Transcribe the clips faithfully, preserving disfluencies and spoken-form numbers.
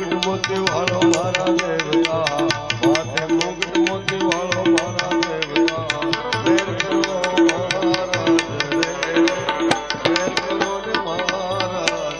મુગટ મોતી વાળો મારા દેવયા માથે મુગટ મોતી વાળો મારા દેવયા વેર કરો મહારાજ રે વેર કરો ને મહારાજ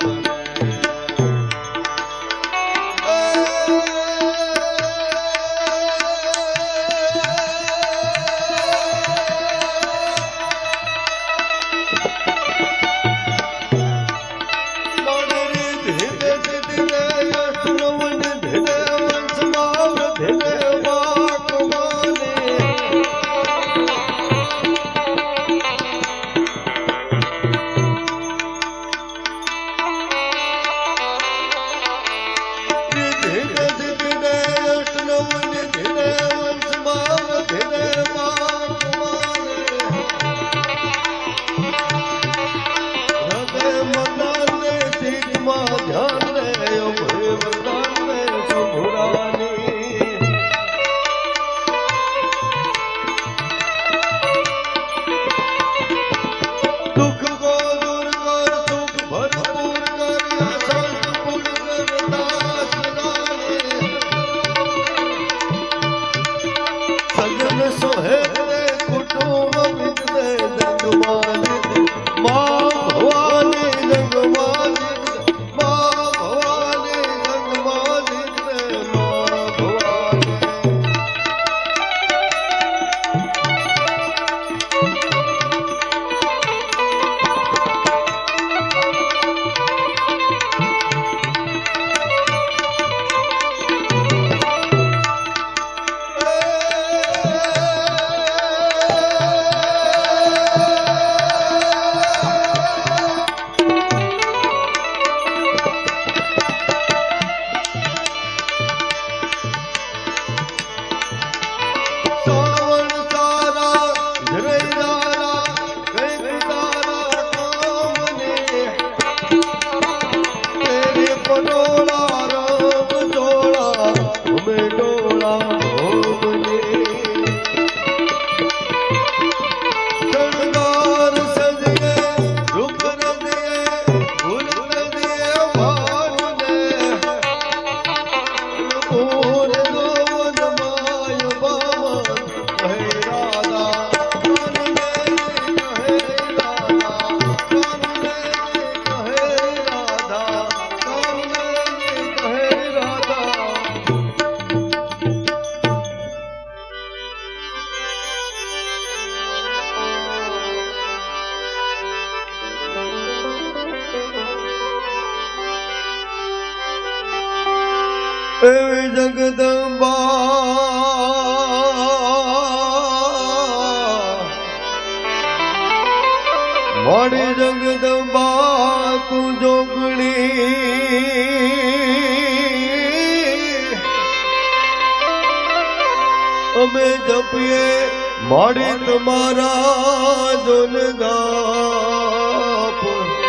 जगदम्बा माड़ी जगदम्बा तू जोगणी हमें जपिए माड़ी तुम्हारा जोन गाप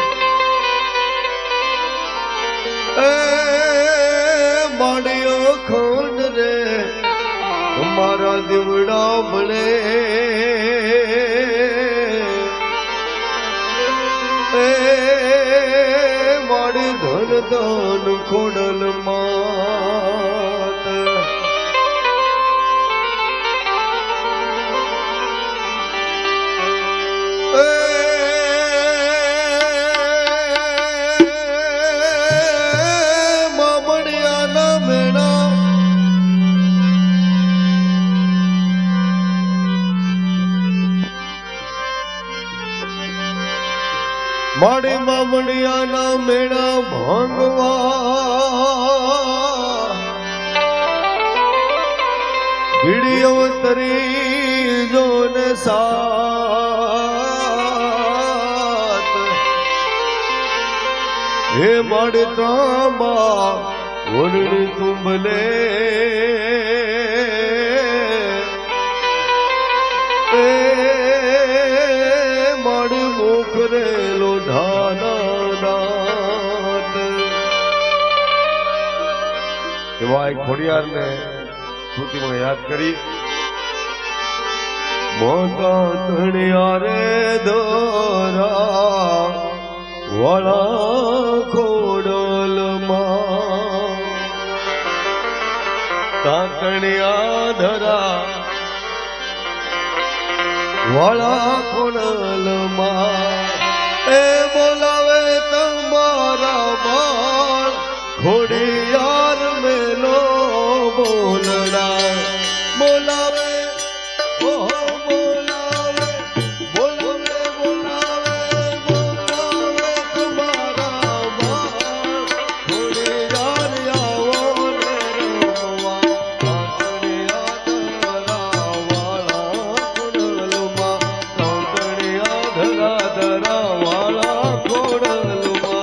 माड़ियो खोन रे तुम्हारा दिवड़ा बने माड़ी धन दान खोडल मात माड़ी मामड़िया ना मेरा भांगवा भिड़ियो तरी जोन साथ हे माड़ी तांबा वरणी तुम्बले माड़ी मुखरे खोड़ियार ने स्तुति में याद करी मोता तणियारे दोरा वाला खोडल मां તાતણિયા ધરા વાળા કોણલમાં એ બોલાવે તમારા બાળ ખોડિયાર મેલો બોલડા બોલાવે ઓહો બોલાવે બોલાવે બોલાવે બોલાવે તમારા બાળ ખોડિયાર આવો ને રમવા તાતણિયા ધરા વાળા કોણલમાં તાતણિયા ધરા ધરા વાળા કોણલમાં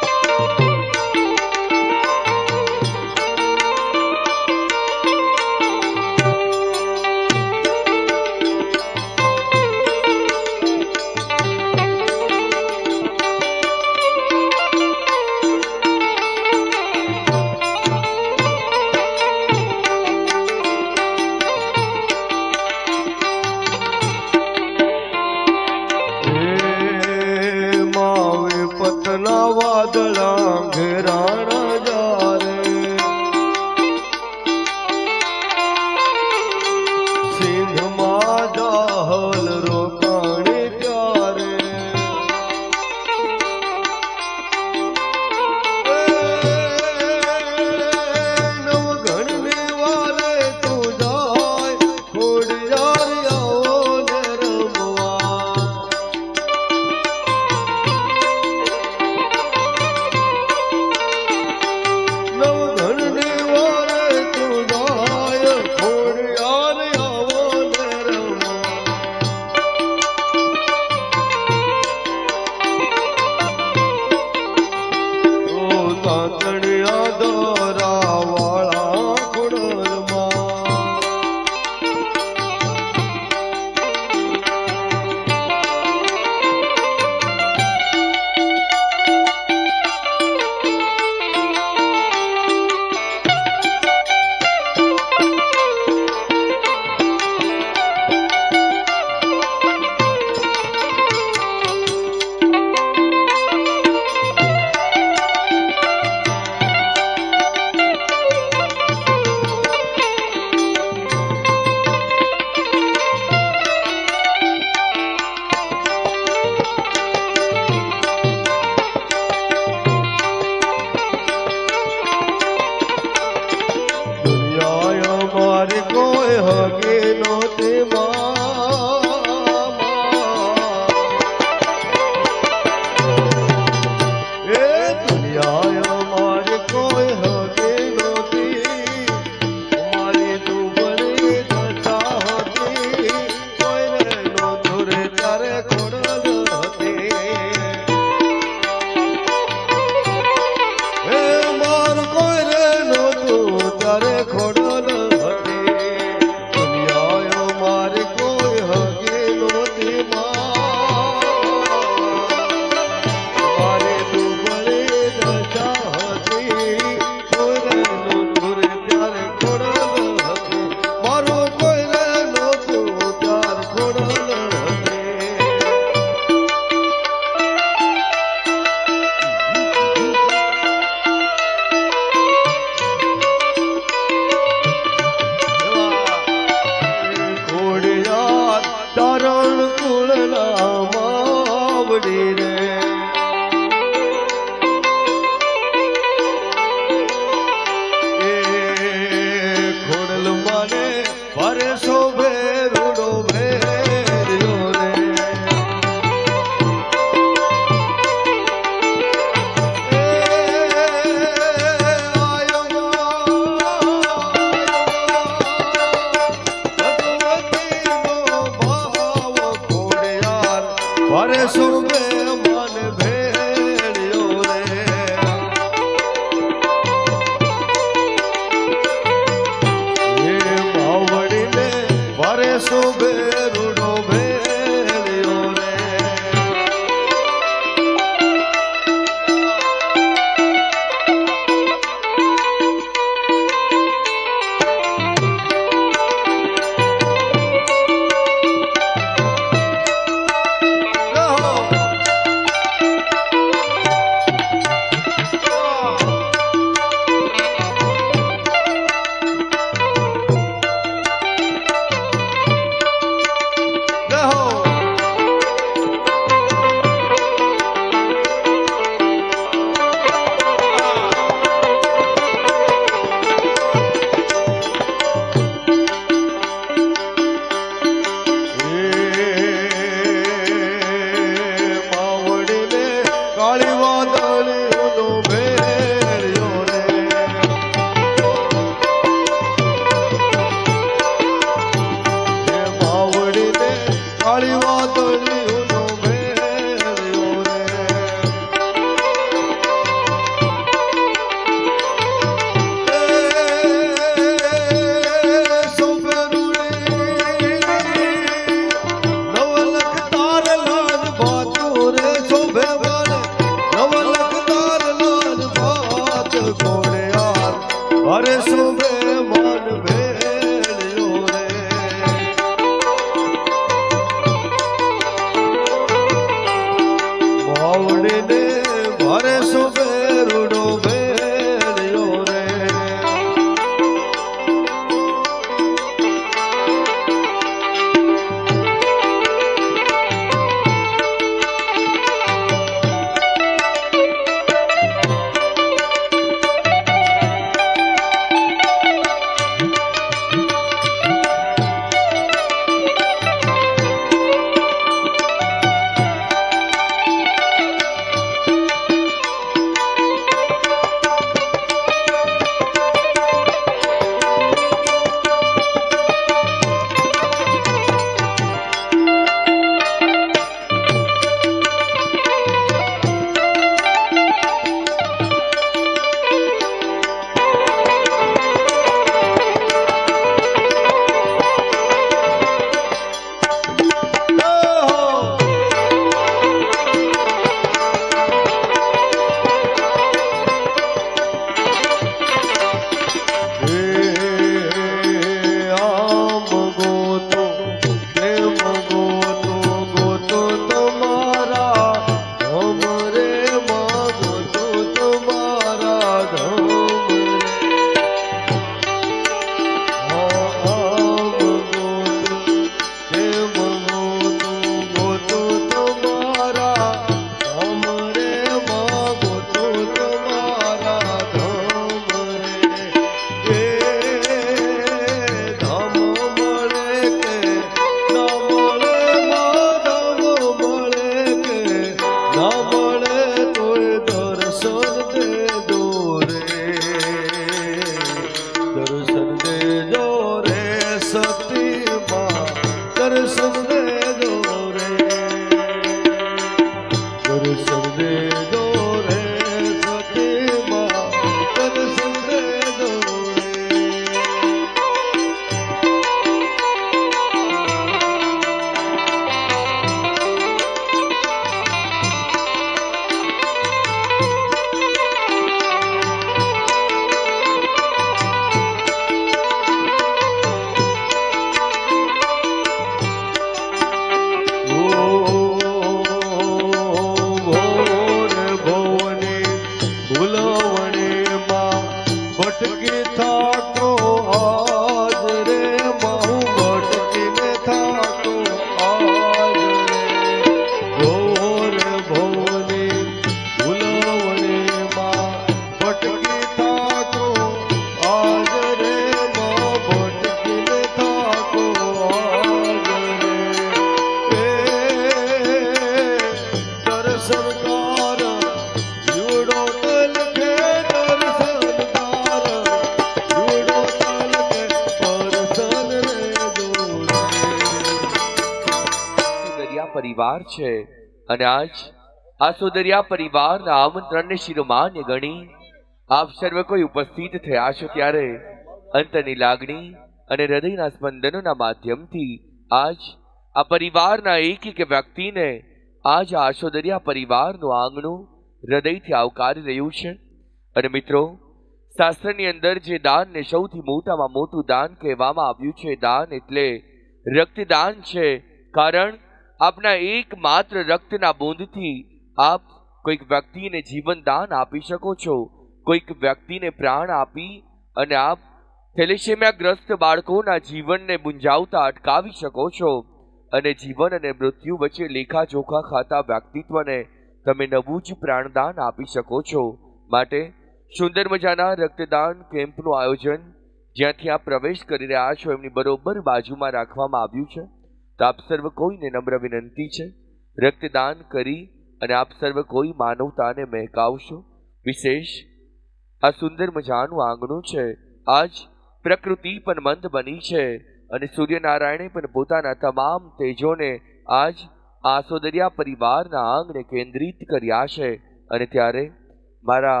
પરિવાર છે અને આજ આસોદરિયા પરિવારના આમંત્રણને શિરોમાન્ય ગણી આપ સર્વ કોઈ ઉપસ્થિત થયા છો ત્યારે અંતરની લાગણી અને હૃદયના સ્પંદનોના માધ્યમથી આજ આ પરિવારના એક એક વ્યક્તિને આજ આસોદરિયા પરિવારનું આંગણું હૃદયથી આવકારી રહ્યું છે. અને મિત્રો, શાસ્ત્રની અંદર જે દાનને સૌથી મોટામાં મોટું દાન કહેવામાં આવ્યું છે, દાન એટલે રક્તદાન છે. કારણ આપના એકમાત્ર રક્તના બૂંદથી આપ કોઈક વ્યક્તિને જીવન દાન આપી શકો છો, કોઈક વ્યક્તિને પ્રાણ આપી અને આપ થેલેસેમિયાગ્રસ્ત બાળકોના જીવનને ગુંજાવતા અટકાવી શકો છો અને જીવન અને મૃત્યુ વચ્ચે લેખા જોખા ખાતા વ્યક્તિત્વને તમે નવું જ પ્રાણદાન આપી શકો છો. માટે સુંદર મજાના રક્તદાન કેમ્પનું આયોજન જ્યાંથી આપ પ્રવેશ કરી રહ્યા છો એમની બરોબર બાજુમાં રાખવામાં આવ્યું છે. તો આપ સર્વ કોઈને નમ્ર વિનંતી છે, રક્તદાન કરી અને આપ સર્વ કોઈ માનવતાને મહેકાવશો. વિશેષ આ સુંદર મજાનું આંગણું છે. આજ પ્રકૃતિ પણ મંદ બની છે અને સૂર્યનારાયણે પણ પોતાના તમામ તેજોને આજ આસોદરિયા પરિવારના આંગણે કેન્દ્રિત કર્યા છે. અને ત્યારે મારા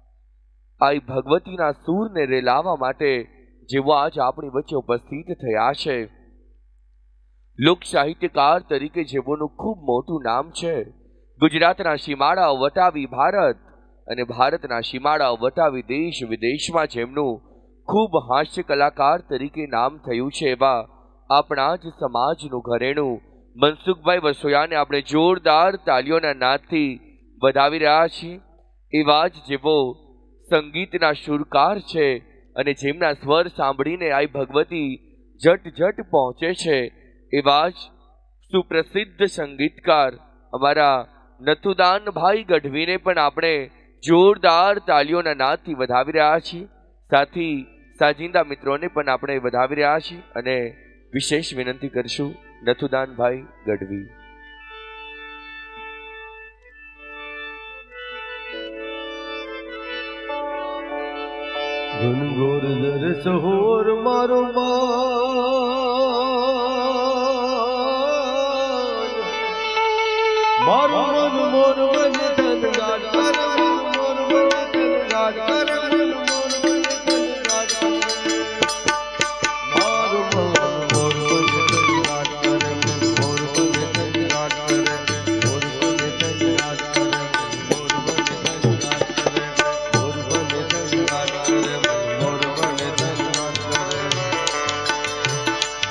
આઈ ભગવતીના સૂરને રેલાવવા માટે જેઓ આજ આપણી વચ્ચે ઉપસ્થિત થયા છે, લોક સાહિત્યકાર તરીકે જેઓનું ખૂબ મોટું નામ છે, ગુજરાતના સીમાડાઓ વટાવી ભારત અને ભારતના સીમાડાઓ વટાવી દેશ વિદેશમાં જેમનું ખૂબ હાસ્ય કલાકાર તરીકે નામ થયું છે, એવા આપણા જ સમાજનું ઘરેણું મનસુખભાઈ વસોયાને આપણે જોરદાર તાલીઓના નાદથી વધાવી રહ્યા છીએ. એવા જ જેવો સંગીતના સુરકાર છે અને જેમના સ્વર સાંભળીને આઈ ભગવતી જટ જટ પહોંચે છે, એવા જ સુપ્રસિદ્ધ સંગીતકાર અમારા નથુદાનભાઈ ગઢવીને પણ આપણે જોરદાર તાલીઓના નાદથી વધાવી રહ્યા છીએ. સાથી સાજિંદા મિત્રોને પણ આપણે વધાવી રહ્યા છીએ અને વિશેષ વિનંતી કરશું નથુદાનભાઈ ગઢવી. ઘનઘોર દર સહોર મારો માન, મારો મન મોર મન તન ગાડ કર, મન મોર મન તન ગાડ કર, મન મોર મન તન ગાડ કર, મારો મન મોર મન તન ગાડ કર, મોર મન તન ગાડ કર, મોર મન તન ગાડ કર, મોર મન તન ગાડ કર, મોર મન તન ગાડ કર.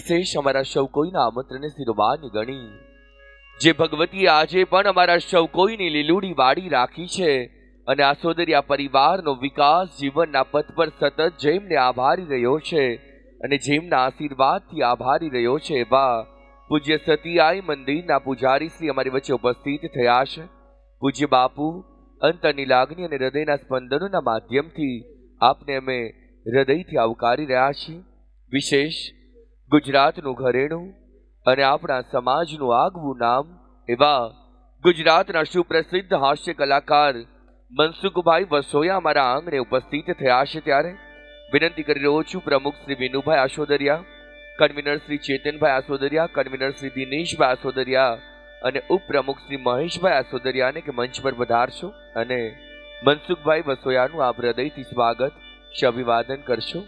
વિશેષ અમારા સૌ કોઈના આમંત્રણને શિરોમાન ગણી જે ભગવતીએ આજે પણ અમારા સૌ કોઈની લીલુડી વાડી રાખી છે અને આ સોદરિયા પરિવારનો વિકાસ જીવનના પથ પર સતત જેમને આભારી રહ્યો છે અને જેમના આશીર્વાદથી આભારી રહ્યો છે એવા પૂજ્ય સતીયાઈ મંદિરના પૂજારી શ્રી અમારી વચ્ચે ઉપસ્થિત થયા છે. પૂજ્ય બાપુ, અંતરની લાગણી અને હૃદયના સ્પંદનોના માધ્યમથી આપને અમે હૃદયથી આવકારી રહ્યા છીએ. વિશેષ ગુજરાતનું ઘરેણું અને આપણા સમાજનું આગવું નામ એવા ગુજરાતના સુપ્રસિદ્ધ હાસ્ય કલાકાર મનસુખભાઈ વસોયા અમારા આંગણે ઉપસ્થિત થયા છે ત્યારે વિનંતી કરી રહ્યો છું પ્રમુખ શ્રી વિનુભાઈ આસોદરિયા, કન્વીનર શ્રી ચેતનભાઈ આસોદરિયા, કન્વીનર શ્રી દિનેશભાઈ આસોદરિયા અને ઉપપ્રમુખ શ્રી મહેશભાઈ આસોદરિયાને કે મંચ પર પધારશો અને મનસુખભાઈ વસોયાનું આપ હૃદયથી સ્વાગત અભિવાદન કરશો.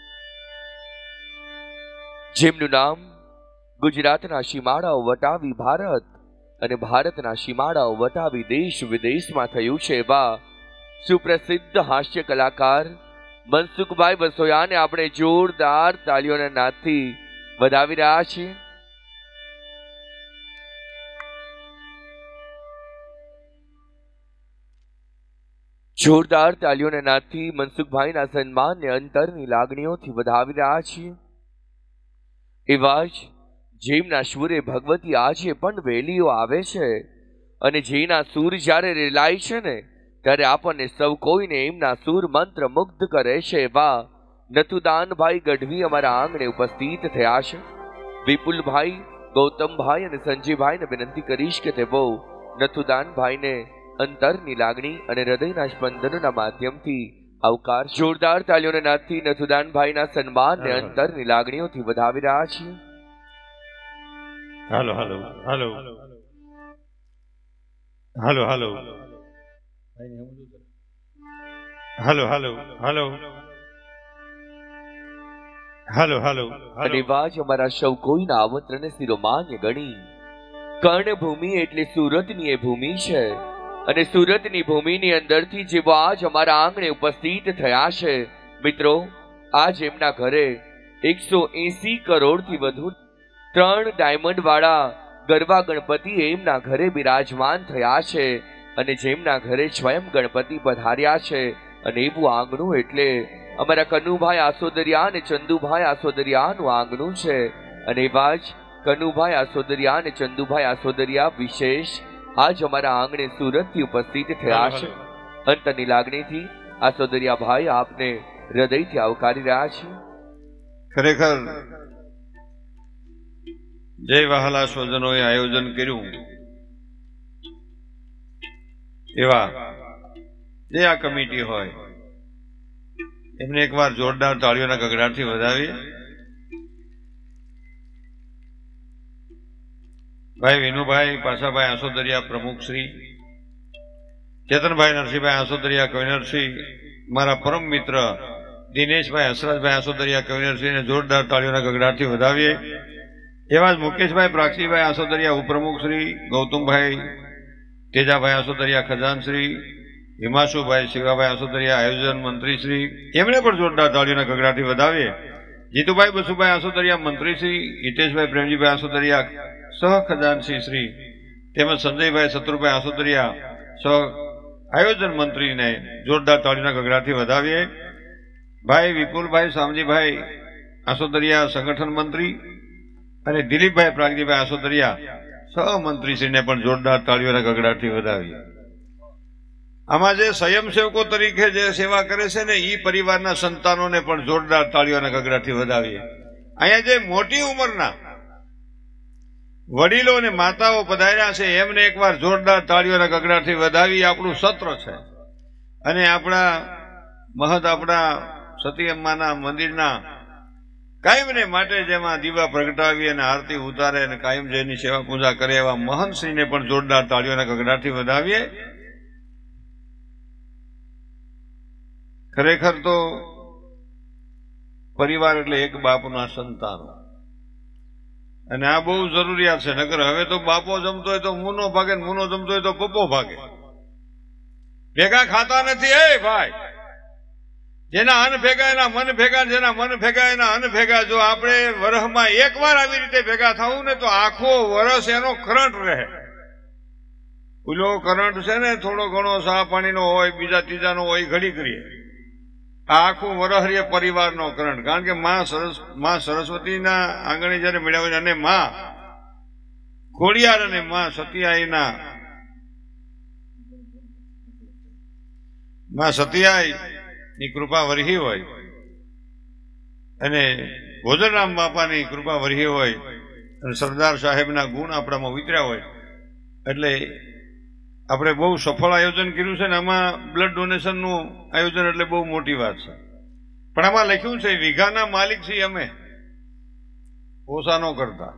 જેમનું નામ ગુજરાતના સીમાડાઓ વટાવી ભારત અને ભારતના સીમાડાઓ વટાવી દેશ વિદેશમાં થયું છે એવા સુપ્રસિદ્ધ હાસ્ય કલાકાર મનસુખભાઈ વસોયાને આપણે જોરદાર તાળીઓના નાદથી વધાવી રહ્યા છીએ. જોરદાર તાળીઓના નાદથી મનસુખભાઈના સન્માનને અંતરની લાગણીઓથી વધાવી રહ્યા છીએ. એવા જ જેમના સુરે ભગવતી આજે પણ વેલીઓ આવે છે અને જેના સૂર જ્યારે રેલાય છે ને ત્યારે આપણને સૌ કોઈને એમના સૂર મંત્ર મુગ્ધ કરે છે એવા નથુદાનભાઈ ગઢવી અમારા આંગણે ઉપસ્થિત થયા છે. વિપુલભાઈ, ગૌતમભાઈ અને સંજયભાઈને વિનંતી કરીશ કે તેઓ નથુદાનભાઈને અંતરની લાગણી અને હૃદયના સ્પંદનોના માધ્યમથી આવકાર. જોરદાર તાલીઓના નાદથી નથુદાનભાઈના સન્માનને અંતરની લાગણીઓથી વધાવી રહ્યા છીએ. હાલો હાલો હાલો હાલો હાલો હાલો હાલો હાલો હાલો હાલો અને વાજ અમારા સૌ કોઈના આમંત્રણને શિરોમાન્ય ગણી કર્ણભૂમિ એટલે સુરતની એ ભૂમિ છે અને સુરતની ભૂમિની અંદરથી જેવો આજ અમારા આંગણે ઉપસ્થિત થયા છે મિત્રો, આજ એમના ઘરે એકસો એસી કરોડથી વધુ ત્રણ ડાયમંડ વાળા ગરબા ગણપતિ એમના ઘરે બિરાજમાન થયા છે અને જેમના ઘરે સ્વયં ગણપતિ પધાર્યા છે અને એવું આંગણું એટલે અમારા કનુભાઈ આસોદરિયા અને ચંદુભાઈ આસોદરિયાનું આંગણું છે. અને એવા જ કનુભાઈ આસોદરિયા અને ચંદુભાઈ આસોદરિયા વિશેષ આજ અમારા આંગણે સુરતથી ઉપસ્થિત થયા છે. અંતરની લાગણીથી આસોદરિયા ભાઈ આપને હૃદયથી આવકારી રહ્યા છે. ખરેખર જય વહાલા સ્વજનોએ આયોજન કર્યું એવા જે આ કમિટી હોય એમને એકવાર જોરદાર તાળીઓના ગગડાટથી વધાવીએ. ભાઈ વિનુભાઈ પાસાભાઈ આસોદરિયા પ્રમુખ શ્રી, ચેતનભાઈ નરસિંહભાઈ આસોદરિયા કન્વીનર શ્રી, મારા પરમ મિત્ર દિનેશભાઈ હસરાજભાઈ આસોદરિયા કન્વીનર શ્રીને જોરદાર તાળીઓના ગગડાટથી વધાવીએ. એવા જ મુકેશભાઈ પ્રાક્ષીભાઈ આસોદરિયા ઉપપ્રમુખ શ્રી, ગૌતમભાઈ તેજાભાઈ આસોદરિયા ખજાન શ્રી, હિમાશુભાઈ શિવાભાઈ આસોદરિયા આયોજન મંત્રી શ્રી, એમણે પણ જોરદાર તાળીઓના ગગડાટથી વધાવીએ. જીતુભાઈ બસુભાઈ આસોદરિયા મંત્રી શ્રી, હિતેશભાઈ પ્રેમજીભાઈ આસોદરિયા સહ ખજાનસી શ્રી તેમજ સંજયભાઈ શત્રુભાઈ આસોદરિયા સહ આયોજન મંત્રીને જોરદાર તાળીના ગગડાટથી વધાવીએ. ભાઈ વિપુલભાઈ શામજીભાઈ આસોદરિયા સંગઠન મંત્રી અને દિલીપભાઈ પ્રાગજીભાઈ આસોદરિયા સહમંત્રીશ્રીને પણ જોરદાર તાળીઓના ગગડાટથી વધાવીએ. આમાં જે સ્વયંસેવકો તરીકે જે સેવા કરે છે ને એ પરિવારના સંતાનોને પણ જોરદાર તાળીઓના ગગડાટથી વધાવીએ. અહીંયા જે મોટી ઉંમરના વડીલો અને માતાઓ પધાર્યા છે એમને એકવાર જોરદાર તાળીઓના ગગડાટથી વધાવી. આપણું સત્ર છે અને આપણા મહદ આપણા સતી અમ્માના મંદિરના કાયમને માટે જેમાં દીવા પ્રગટાવી અને આરતી ઉતારે અને કાયમ જેની સેવા પૂજા કરે એવા મહંતશ્રીને પણ જોરદાર તાળીઓના ગગડાટથી વધાવીએ. ખરેખર તો પરિવાર એટલે એક બાપના સંતાનો અને આ બહુ જરૂરિયાત છે. નકર હવે તો બાપો જમતો હોય તો મુનો ભાગે, મુનો જમતો હોય તો પપ્પો ભાગે, ભેગા ખાતા નથી. એ ભાઈ જેના અન્ન ભેગા એના મન ભેગા, જેના મન ભેગા એના અન્ન ભેગા. જો આપણે વરહમાં એક વાર આવી રીતે ભેગા થવું ને તો આખો વરસ એનો કરંટ રહે. ઓલો કરંટ છે ને થોડો ઘણો સા પાણીનો હોય, બીજા ત્રીજાનો હોય, ઘડી કરીએ. આ આખું વરહરીય પરિવારનો કરંટ. કારણ કે માં સરસ માં સરસ્વતીના આંગણે જયારે મળ્યા હોય અને માં ખોડિયાર અને માં સતિયાઈના માં સતિયાઈ ની કૃપા વરહી હોય અને ભોજરામ બાપાની કૃપા વરહી હોય અને સરદાર સાહેબના ગુણ આપણામાં વિતર્યા હોય એટલે આપણે બહુ સફળ આયોજન કર્યું છે ને આમાં બ્લડ ડોનેશનનું આયોજન એટલે બહુ મોટી વાત છે. પણ આમાં લખ્યું છે વીઘાના માલિક છીએ અમે, ઓછા ન કરતા.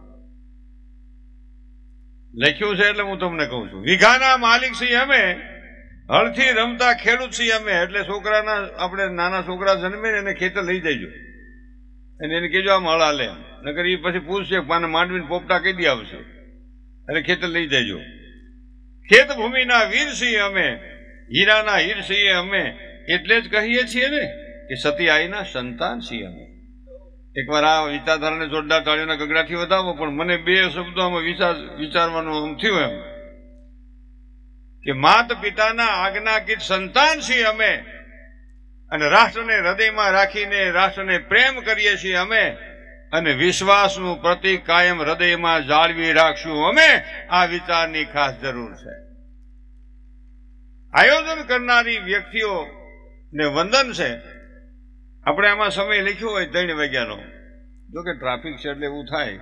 લખ્યું છે એટલે હું તમને કહું છું વીઘાના માલિક છીએ અમે, હળથી રમતા ખેડૂત છીએ અમે. એટલે છોકરાના આપણે નાના છોકરા જન્મે ને એને ખેતર લઈ જઈજો અને એને કહેજો આમ હળ હાલે, નકર એ પછી પૂછશે પાને માંડવીને પોપટા કહી દે આવશે. એટલે ખેતર લઈ જઈજો. ખેત ભૂમિના વીર છીએ અમે, હીરાના હીર છીએ અમે. એટલે જ કહીએ છીએ ને કે સતિયાઈના સંતાન છીએ અમે. એકવાર આ વિચારધારાને જોરદાર તાળીઓના ગગડાથી વધાવો. પણ મને બે શબ્દો આમાં વિચાર વિચારવાનું આમ થયું એમ કે માત પિતાના આજ્ઞાકીત સંતાન છીએ અમે અને રાષ્ટ્રને હૃદયમાં રાખીને રાષ્ટ્રને પ્રેમ કરીએ છીએ અમે અને વિશ્વાસનું પ્રતિક કાયમ હૃદયમાં જાળવી રાખશું અમે. આ વિચારની ખાસ જરૂર છે. આયોજન કરનારી વ્યક્તિઓ ને વંદન છે. આપણે આમાં સમય લખ્યો હોય ત્રણ વાગ્યાનો, જો કે ટ્રાફિક છે એટલે એવું થાય.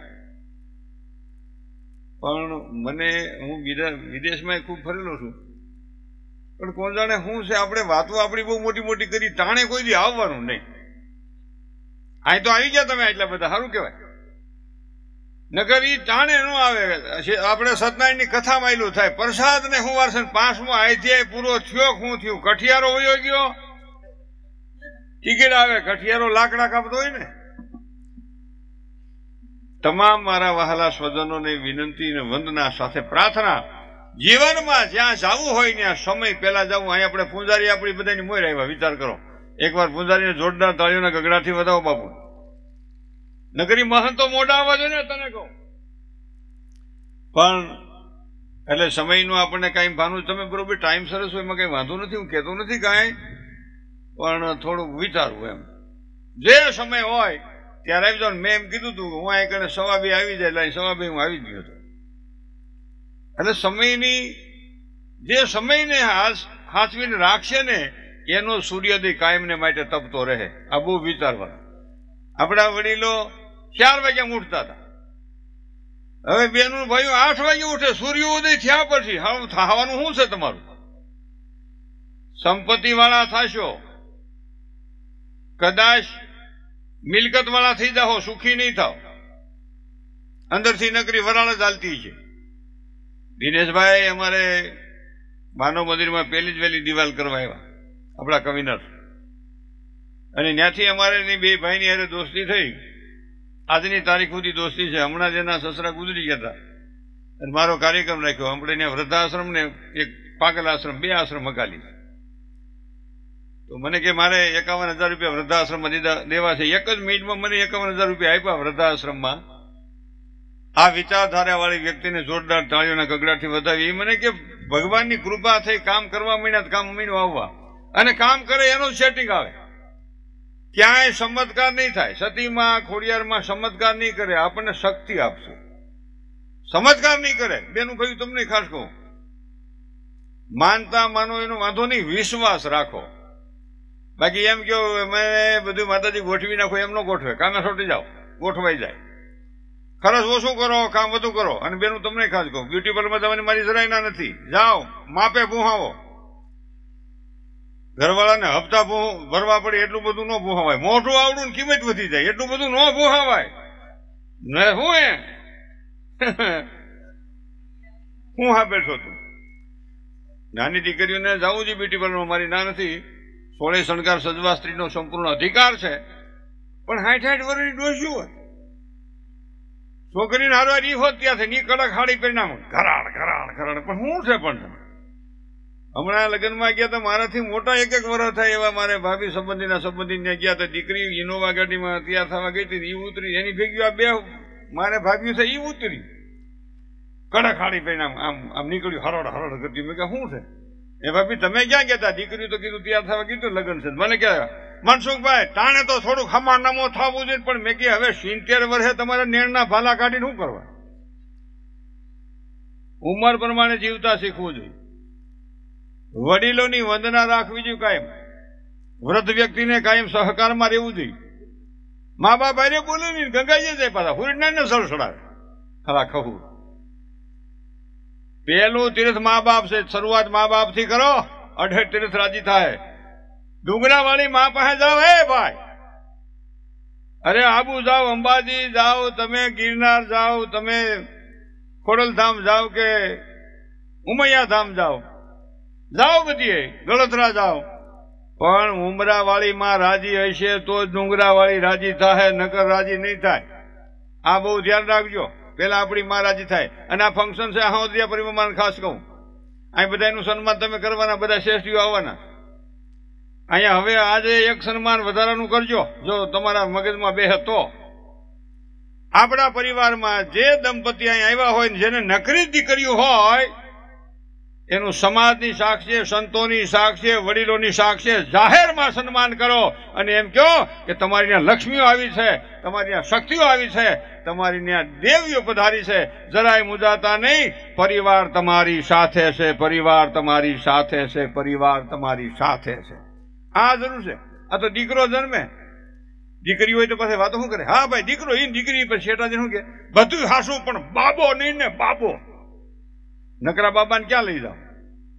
પણ મને હું વિદેશમાં ખૂબ ફરેલો છું, પણ કોણ જાણે શું છે આપણે વાતો આપણી બહુ મોટી મોટી કરી, ટાણે કોઈ દી આવવાનું નહીં. અહીં તો આવી ગયા તમે એટલા બધા, સારું કહેવાય. નગર ઈ ટાણે ન આવે. આપણે સત્યનારાયણની કથા માયલું થાય પ્રસાદ ને હું વારસે પાંચમો અધ્યાય પૂરો થયો. શું થયું? કઠિયારો વયો ગયો, ટિકિટ આવે. કઠિયારો લાકડા કાપતો હોય ને. તમામ મારા વહાલા સ્વજનોને વિનંતી અને વંદના સાથે પ્રાર્થના, જીવનમાં જ્યાં જવું હોય ત્યાં સમય પહેલા જવું. અહીં આપણે પૂંજારી આપણી બધાની મોર આવ્યા. વિચાર કરો, એકવાર પૂંજારીને જોરદાર તાળીઓના ગગડાથી વધાવો બાપુ. નગરી મહંતો મોઢા આવવા જોઈએ ને તને કહું. પણ એટલે સમયનું આપણને કઈ ભાનું, તમે બરોબર ટાઈમ સરસ હોય એમાં કઈ વાંધો નથી, હું કહેતો નથી કાંઈ, પણ થોડુંક વિચારવું એમ. જે સમય હોય ત્યારે આવી જાવ. મેં એમ કીધું હતું હું અહીં કને સવા બે આવી જાય એટલે સવા બે હું આવી જ ગયો હતો. એટલે સમયની જે સમયને હાચવીને રાખશે ને એનો સૂર્યોદય કાયમને માટે તપતો રહે. આ બહુ વિચારવાનું. આપણા વડીલો ચાર વાગ્યા ઉઠતા હતા, હવે બેનું ભાઈઓ આઠ વાગે ઉઠે. સૂર્યોદય થયા પછી થવાનું શું છે તમારું? સંપત્તિ વાળા થશો, કદાચ મિલકત વાળા થઈ જાઓ, સુખી નહીં થાવ. અંદરથી નકરી વરાળ જ ચાલતી છે. દિનેશભાઈ અમારે માનવ મંદિરમાં પહેલી જ વહેલી દિવાલ કરવા આવ્યા, આપણા કવિનર. અને ત્યાંથી અમારે બે ભાઈની હારે દોસ્તી થઈ. આજની તારીખ સુધી દોસ્તી છે. હમણાં જ એના સસરા ગુજરી ગયા હતા અને મારો કાર્યક્રમ રાખ્યો. આપણે ત્યાં વૃદ્ધાશ્રમ ને એક પાગલ આશ્રમ, બે આશ્રમ હકાલી. તો મને કે મારે એકાવન હજાર રૂપિયા વૃદ્ધાશ્રમમાં દીધા દેવા છે. એક જ મિનિટમાં મને એકાવન હજાર રૂપિયા આપ્યા વૃદ્ધાશ્રમમાં. આ વિચારધારા વાળી વ્યક્તિને જોરદાર તાળીઓના ગગડાથી વધાવી. એ મને કે ભગવાનની કૃપા થઈ, કામ કરવા માંડ્યા, કામ મીણું આવવા. અને કામ કરે એનું સેટિંગ આવે. ક્યાંય ચમત્કાર નહીં થાય. સતીમાં ખોડિયારમાં ચમત્કાર નહીં કરે, આપણને શક્તિ આપશે. ચમત્કાર નહીં કરે. બેનું ભાઈ તમને ખાસ કહું, માનતા માનો એનો વાંધો નહીં, વિશ્વાસ રાખો. બાકી એમ કહો મેં બધું માતાજી ગોઠવી નાખો, એમ ન ગોઠવે. કામે છોટી જાઓ, ગોઠવાઈ જાય. ખર્ચ ઓછું કરો, કામ વધુ કરો. અને બેનું તમને ખાસ કહું, બ્યુટી પાર્લરમાં જવાની મારી જરાય ના નથી. જાઓ, માપે ભૂહાવો. ઘરવાળાને હપ્તા ભરવા પડે એટલું બધું ન ભૂહાવાય. મોઢું આવડું ને કિંમત વધી જાય એટલું બધું ન ભૂહાવાય. ને હું એ હું હા બેઠો તું. નાની દીકરીઓને જવું છે બ્યુટી પાર્લરમાં, મારી ના નથી. સોળે શણગાર સજવા સ્ત્રીનો સંપૂર્ણ અધિકાર છે. પણ હાઠ હાઠ વર્ષની ડોસ્યું હોય, છોકરીને હારવા રી હોત ત્યાંથી ની કડક હાડી પહેરી નાખો, ઘરાડ ઘરાડ ઘરાડ. પણ શું છે? પણ હમણાં લગ્નમાં ગયા તો મારાથી મોટા એક એક વર્ષ થાય એવા મારે ભાભી સંબંધીના સંબંધી ત્યાં ગયા તો દીકરી ઇનોવા ગાડીમાં તૈયાર થવા ગઈ હતી એ ઉતરી એની ભેગી આ બે મારે ભાભી છે એ ઉતરી કડક હાડી પહેરીને આમ આમ આમ નીકળ્યું હરોડ હરોડ કરતી મેં કહ્યું શું છે એ ભાભી તમે ક્યાં ગયા હતા દીકરી તો કીધું તૈયાર થવા કીધું લગ્ન છે મને ક્યાં મનસુખભાઈ ટાણે તો થોડુંક હમા નમો થવું જોઈએ પણ મેં કે હવે સિત્તેર વર્ષે તમારે નેણના ભાલા કાઢીને શું કરવા ઉંમર પ્રમાણે જીવતા શીખવું જોઈએ વડીલોની વંદના રાખવી જોઈએ કાયમ વૃદ્ધ વ્યક્તિને કાયમ સહકારમાં રહેવું જોઈએ મા બાપ અરે બોલે નહીં ગંગાજી જાય પાછા હુરનાર ને સળસડાવે ખરા ખવું પહેલું તીર્થ મા બાપ છે શરૂઆત મા બાપ થી કરો અઢે તીર્થ રાજી થાય ડુંગરા વાળી મા પાસે જાઓ હે ભાઈ અરે આબુ જાઓ અંબાજી જાઓ તમે ગિરનાર જાઓ તમે ખોડલધામ જાઓ કે ઉમૈયા ધામ જાઓ જાઓ બધી ગળતરા જાઓ પણ ઉમરા વાળી માં રાજી હશે તો જ ડુંગરા વાળી રાજી થાય નકર રાજી નહીં થાય આ બહુ ધ્યાન રાખજો પેલા આપણી માં રાજી થાય અને આ ફંક્શન છે હાઉદિયા પરિવારમાં ખાસ કહું અહીં બધાનું સન્માન તમે કરવાના બધા શ્રેષ્ઠીઓ આવવાના અહીંયા હવે આજે એક સન્માન વધારાનું કરજો જો તમારા મગજમાં બેહે તો આપણા પરિવારમાં જે દંપતી અહીં આવ્યા હોય ને જેને નકરી દીકરીઓ હોય એનું સમાજની સાક્ષી સંતોની સાક્ષી વડીલોની સાક્ષી જાહેરમાં સન્માન કરો અને એમ કહો કે તમારી ત્યાં લક્ષ્મીઓ આવી છે તમારી ત્યાં શક્તિઓ આવી છે તમારી ત્યાં દેવીઓ પધારી છે જરાય મુજાતા નહીં પરિવાર તમારી સાથે છે પરિવાર તમારી સાથે છે પરિવાર તમારી સાથે છે આ જરૂર છે આ તો દીકરો જન્મે દીકરી હોય તો પછી વાતો શું કરે હા ભાઈ દીકરો એ દીકરી પછી શેઠાજી શું કે બધું હાસું પણ બાબો નહીં ને બાબો નકરા બાબાને ક્યાં લઈ જાઓ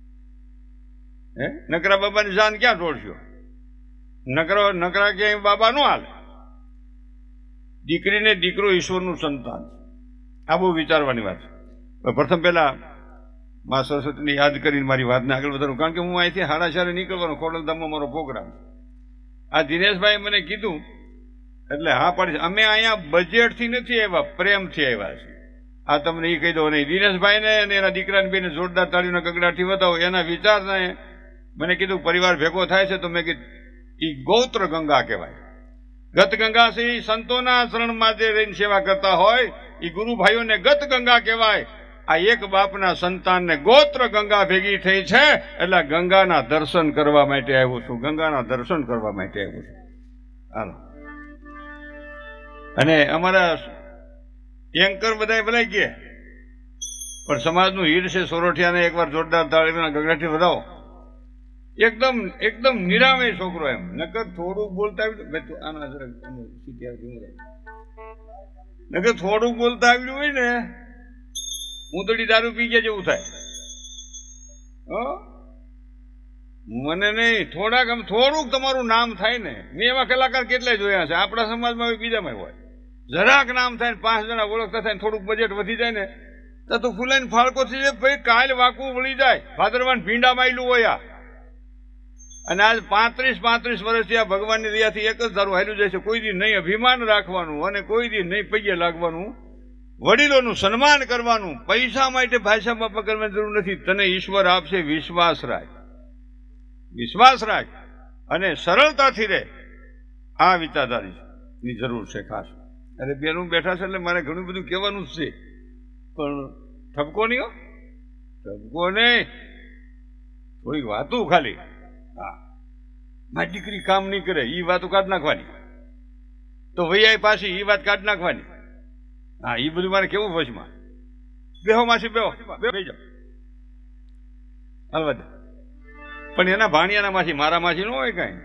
હે નકરા બાબાની જાન ક્યાં જોડશો નકરો નકરા ક્યાંય બાબા નો હાલે દીકરીને દીકરો ઈશ્વરનું સંતાન આ બહુ વિચારવાની વાત છે પ્રથમ પહેલા મા સરસ્વતીને યાદ કરીને મારી વાતને આગળ વધારું કારણ કે હું અહીંથી સાડા ચારે નીકળવાનો ખોડલધામમાં મારો પ્રોગ્રામ આ દિનેશભાઈ મને કીધું એટલે હા પાડી અમે અહીંયા બજેટથી નથી આવ્યા પ્રેમથી આવ્યા છીએ આ તમને એ કહી દો નહીં દિનેશભાઈને અને એના દીકરાને બેને જોરદાર તાળીના ગગડાથી બતાવો એના વિચારને મને કીધું પરિવાર ભેગો થાય છે તો મેં કીધું એ ગૌત્ર ગંગા કહેવાય ગત ગંગા છે એ સંતોના શરણમાં જે રહીને સેવા કરતા હોય એ ગુરુભાઈઓને ગત ગંગા કહેવાય આ એક બાપના સંતાનને ગોત્ર ગંગા ભેગી થઈ છે એટલે ગંગાના દર્શન કરવા માટે આવ્યો છું ગંગાના દર્શન કરવા માટે આવ્યો છું હાલો અને અમારા એન્કર બધા ભલાઈ ગયા પણ સમાજનું હીર છે સોરઠિયાને એકવાર જોરદાર તાળીના ગગડાથી વધાવો એકદમ એકદમ નિરામય છોકરો એમ નકર થોડુંક બોલતા આવ્યું તું આના નકર થોડુંક બોલતા આવ્યું હોય ને ઊંધડી દારૂ પી ગયા જેવું થાય મને નહીં થોડાક આમ થોડુંક તમારું નામ થાય ને મેં એવા કલાકાર કેટલાય જોયા છે આપણા સમાજમાં બીજામાં હોય જરાક નામ થાય ને પાંચ જણા ઓળખતા થાય થોડુંક બજેટ વધી જાય ને તો તું ફૂલાઈને ફાળકો થઈ જાય ભાઈ કાલ વાકવું વળી જાય ભાદરવાન ભીંડા માયલું હોય અને આજ પાંત્રીસ પાંત્રીસ વર્ષથી આ ભગવાનની દયાથી એક જ ધારું હાલ્યું જાય છે કોઈ દી નહીં અભિમાન રાખવાનું અને કોઈ દી નહીં પૈયે લાગવાનું વડીલોનું સન્માન કરવાનું પૈસા માટે ભાષા બાપા કરવાની જરૂર નથી તને ઈશ્વર આપશે વિશ્વાસ રાખ વિશ્વાસ રાખ અને સરળતાથી રહે આ વિચારધારીની જરૂર છે ખાસ અરે બેનું બેઠા છે એટલે મારે ઘણું બધું કહેવાનું જ છે પણ ઠપકો નહીં હો ઠપકો નહીં થોડીક વાતું ખાલી હા મારી દીકરી કામ નહીં કરે એ વાતો કાઢ નાખવાની તો વૈયા પાછી એ વાત કાઢ નાખવાની હા એ બધું મારે કેવું વચમાં બેહો માસી બેહો બે જાઓ હાલ પણ એના ભાણિયાના માસી મારા માસી ન હોય કાંઈ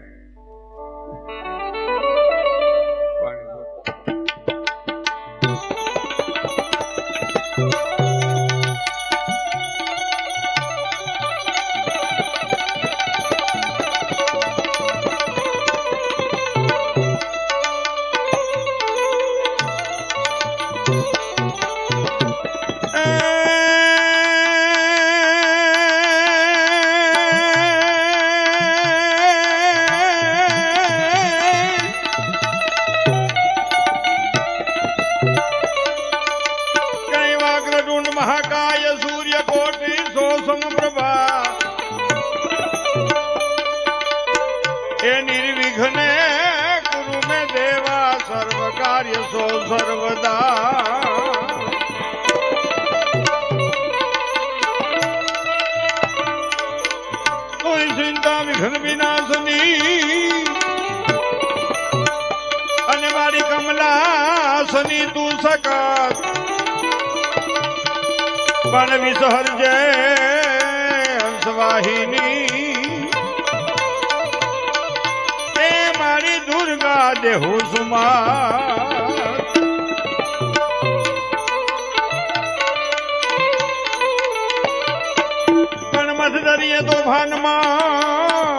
વિઘ્ન વિનાશની અને મારી કમલાસની તું સકત પણ વિસહરજે હંસવાહિની એ મારી દુર્ગા દેહુ સુમા મધદરિયે તો ભાનમાં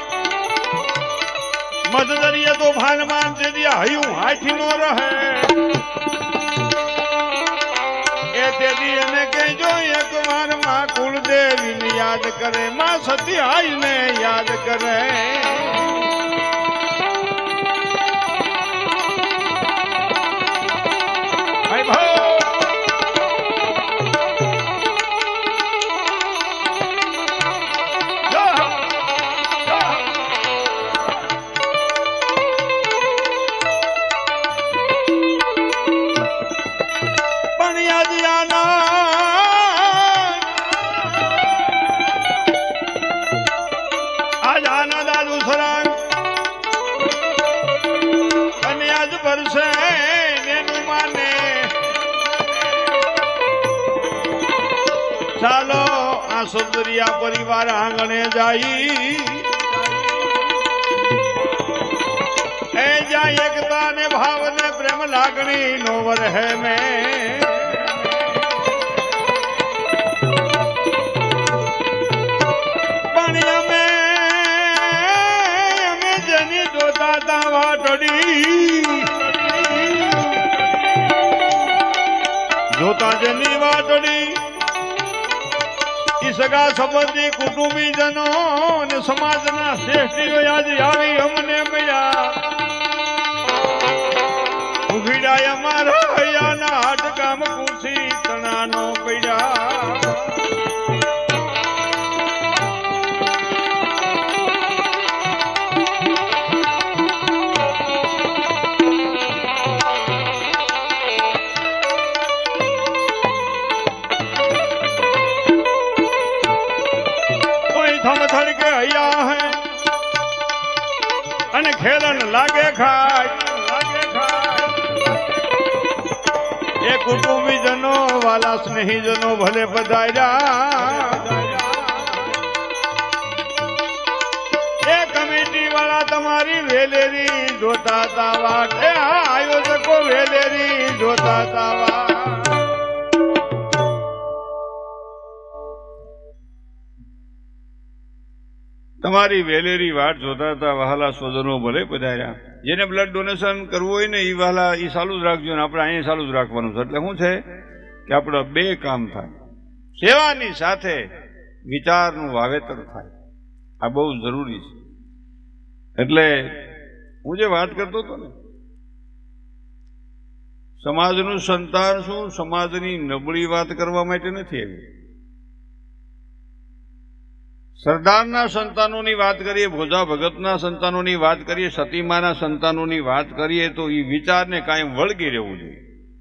મધદરિયે તો ભાનમાં તેથી હયું હાથી નો રહે એ તેથી એને કહેજો એક વાર માં કુળદેવી ને યાદ કરે માં સતી આઈ ને યાદ કરે ભાઈ ભાઈ ચાલો આ સુંદરિયા પરિવાર આંગણે જાય એ જાય એકતા ને ભાવ ને પ્રેમ લાગણી નો વરહે મેં પણ અમે અમે જેની જોતા તા વાટડી જોતા જેની વાટડી સગા સંબંધી કુટુંબી જનો અને સમાજના શ્રેષ્ઠીઓ આજે આવી અમને મળ્યા ઉભીડાય અમારા હૈયાના હાડકામ કુસી તણાનો પડ્યા અને ખેલન લાગે ખાય લાગે ખાય એ કુટુંબી જનો વાલા સ્નેહી જનો ભલે પધાર્યા એ કમિટી વાળા તમારી વેલેરી જોતા તા વાટ એ આયોજકો વેલેરી જોતા તા વાટ તમારી વેલેરી વાટ જોતા હતા વહાલા સ્વજનો ભલે પધાર્યા જેને બ્લડ ડોનેશન કરવું હોય ને એ વહાલા એ ચાલુ જ રાખજો ને આપણે અહીંયા ચાલુ જ રાખવાનું છે એટલે શું છે કે આપણા બે કામ થાય સેવાની સાથે વિચારનું વાવેતર થાય આ બહુ જરૂરી છે એટલે હું જે વાત કરતો હતો ને સમાજનું સંતાન શું સમાજની નબળી વાત કરવા માટે નથી આવી સરદારના સંતાનોની વાત કરીએ ભોજા ભગતના સંતાનોની વાત કરીએ સતીમાના સંતાનોની વાત કરીએ તો એ વિચારને કાયમ વળગી રહેવું જોઈએ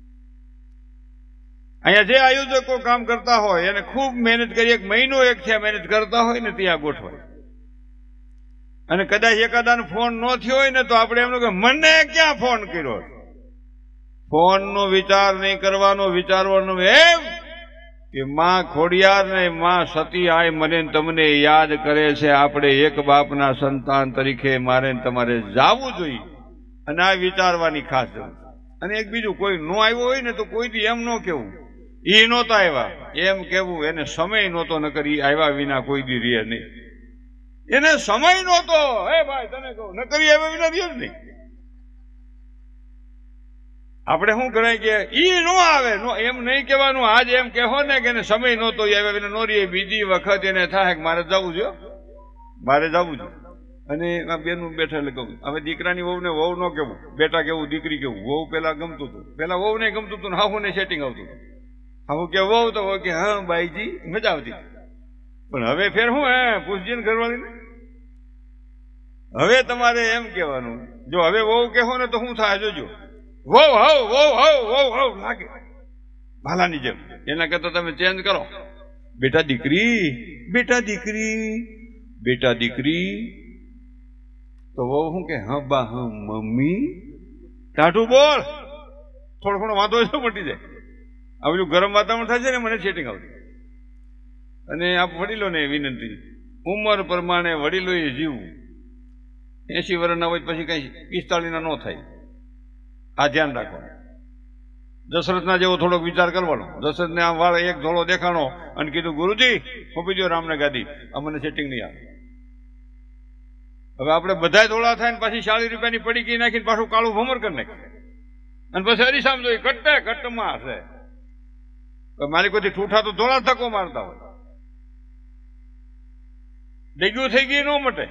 અહીંયા જે આયોજકો કામ કરતા હોય એને ખૂબ મહેનત કરી એક મહિનો એક છે મહેનત કરતા હોય ને ત્યાં ગોઠવાય અને કદાચ એકાદાનો ફોન ન થયો હોય ને તો આપણે એમનો કે મને ક્યાં ફોન કર્યો ફોનનો વિચાર નહીં કરવાનો વિચારવાનો એમ કે માં ખોડિયાર ને માં સતી આય મને તમને યાદ કરે છે આપણે એક બાપના સંતાન તરીકે મારે તમારે જાવું જોઈએ અને આ વિચારવાની ખાસ અને એક બીજું કોઈ નો આવ્યો હોય ને તો કોઈથી એમ ન કેવું ઈ નહોતા આવ્યા એમ કેવું એને સમય નહોતો ન કરી આવ્યા વિના કોઈ દી રહે નહીં એને સમય નહોતો હે ભાઈ તને કહું ન કરી આવ્યા વિના રહે નહીં આપણે શું કરાય કે ઈ નો આવે નો એમ નહીં કહેવાનું આજ એમ કહેવો ને કે એને સમય નહોતો આવ્યા વિના નો રહે બીજી વખત એને થાય કે મારે જવું છે મારે જવું છે અને આ બેનું બેઠા એટલે કહું હવે દીકરાની વહુ ને વહુ ન કેવું બેટા કેવું દીકરી કેવું વહુ પેલા ગમતું હતું પેલા વહુ ને ગમતું હતું હાહુ ને સેટિંગ આવતું હતું હાહુ કે વહુ તો કે હા બાઈજી મજા આવતી પણ હવે ફેર હું હે પૂછજી ને ઘરવાળી હવે તમારે એમ કહેવાનું જો હવે વહુ કહેવો ને તો શું થાય જોજો વહુ હવ વહુ હવ વહુ હવ લાગે ભાલાની જેમ એના કરતા તમે ચેન્જ કરો બેટા દીકરી બેટા દીકરી બેટા દીકરી તો વહુ શું કે હા બા હા મમ્મી ટાઢું બોલ થોડો ઘણો વાંધો છે મટી જાય. આ બધું ગરમ વાતાવરણ થાય છે ને મને સેટિંગ આવતું. અને આપ વડીલોને વિનંતી ઉંમર પ્રમાણે વડીલોએ જીવવું. એસી વર્ષના હોય પછી કઈ પિસ્તાળીસ ના ન થાય. આ ધ્યાન રાખવાનું. દશરથના જેવો થોડોક વિચાર કરવાનો. દશરથને આમ વાળ એક ધોળો દેખાણો અને કીધું ગુરુજી ખોપી દો રામને ગાદી, આ મને સેટિંગ નહીં આવે. હવે આપણે બધા ધોળા થાય ને પાછી ચાલીસ રૂપિયાની પડીકી નાખીને પાછું કાળું ભમર કરી નાખે અને પછી હરીસામ જોઈ કટ્ટે કટ્ટમાં હશે. માલિકોથી ઠૂઠા તો ધોળા ધક્કો મારતા હોય. ડેગ્યુ થઈ ગઈ ન મટે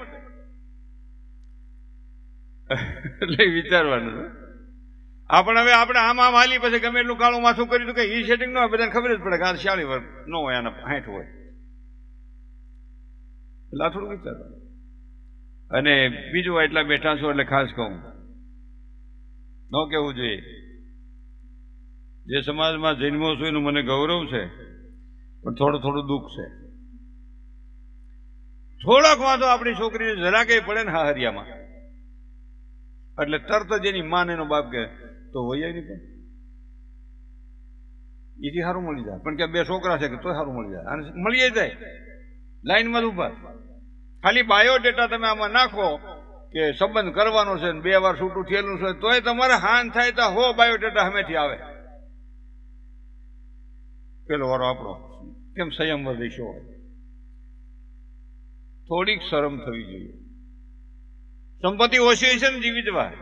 એટલે વિચારવાનું. આપણે હવે આપણે આમ આમ હાલી પછી ગમે એટલું કાળું માથું કર્યું હતું કે એ સેટિંગ ન હોય બધાને ખબર જ પડે કે આ ચાલી વર્ષ ન હોય આના હાઠ હોય. એટલે આ થોડું વિચારવાનું. અને બીજું એટલા બેઠા છો એટલે ખાસ કહું ન કહેવું જોઈએ. જે સમાજમાં જન્મો છું એનું મને ગૌરવ છે, પણ થોડું થોડું દુઃખ છે. થોડોક વાંધો આપણી છોકરીને જરા કઈ પડે ને હાહરિયામાં એટલે તરત જ એની માન એનો બાપ કે તો હોય નહીં પણ એથી સારું મળી જાય. પણ કે બે છોકરા છે કે તોય સારું મળી જાય અને મળી જાય લાઈનમાં જ ઉભા. ખાલી બાયોડેટા તમે આમાં નાખો કે સંબંધ કરવાનો છે બે વાર છૂટું થયેલું છે તોય તમારે હાન થાય તો હો બાયોડેટા હમેથી આવે. પેલો વારો આપણો કેમ સંયમ દેશો હોય. થોડીક શરમ થવી જોઈએ. સંપત્તિ ઓછી છે ને જીવી જવાય.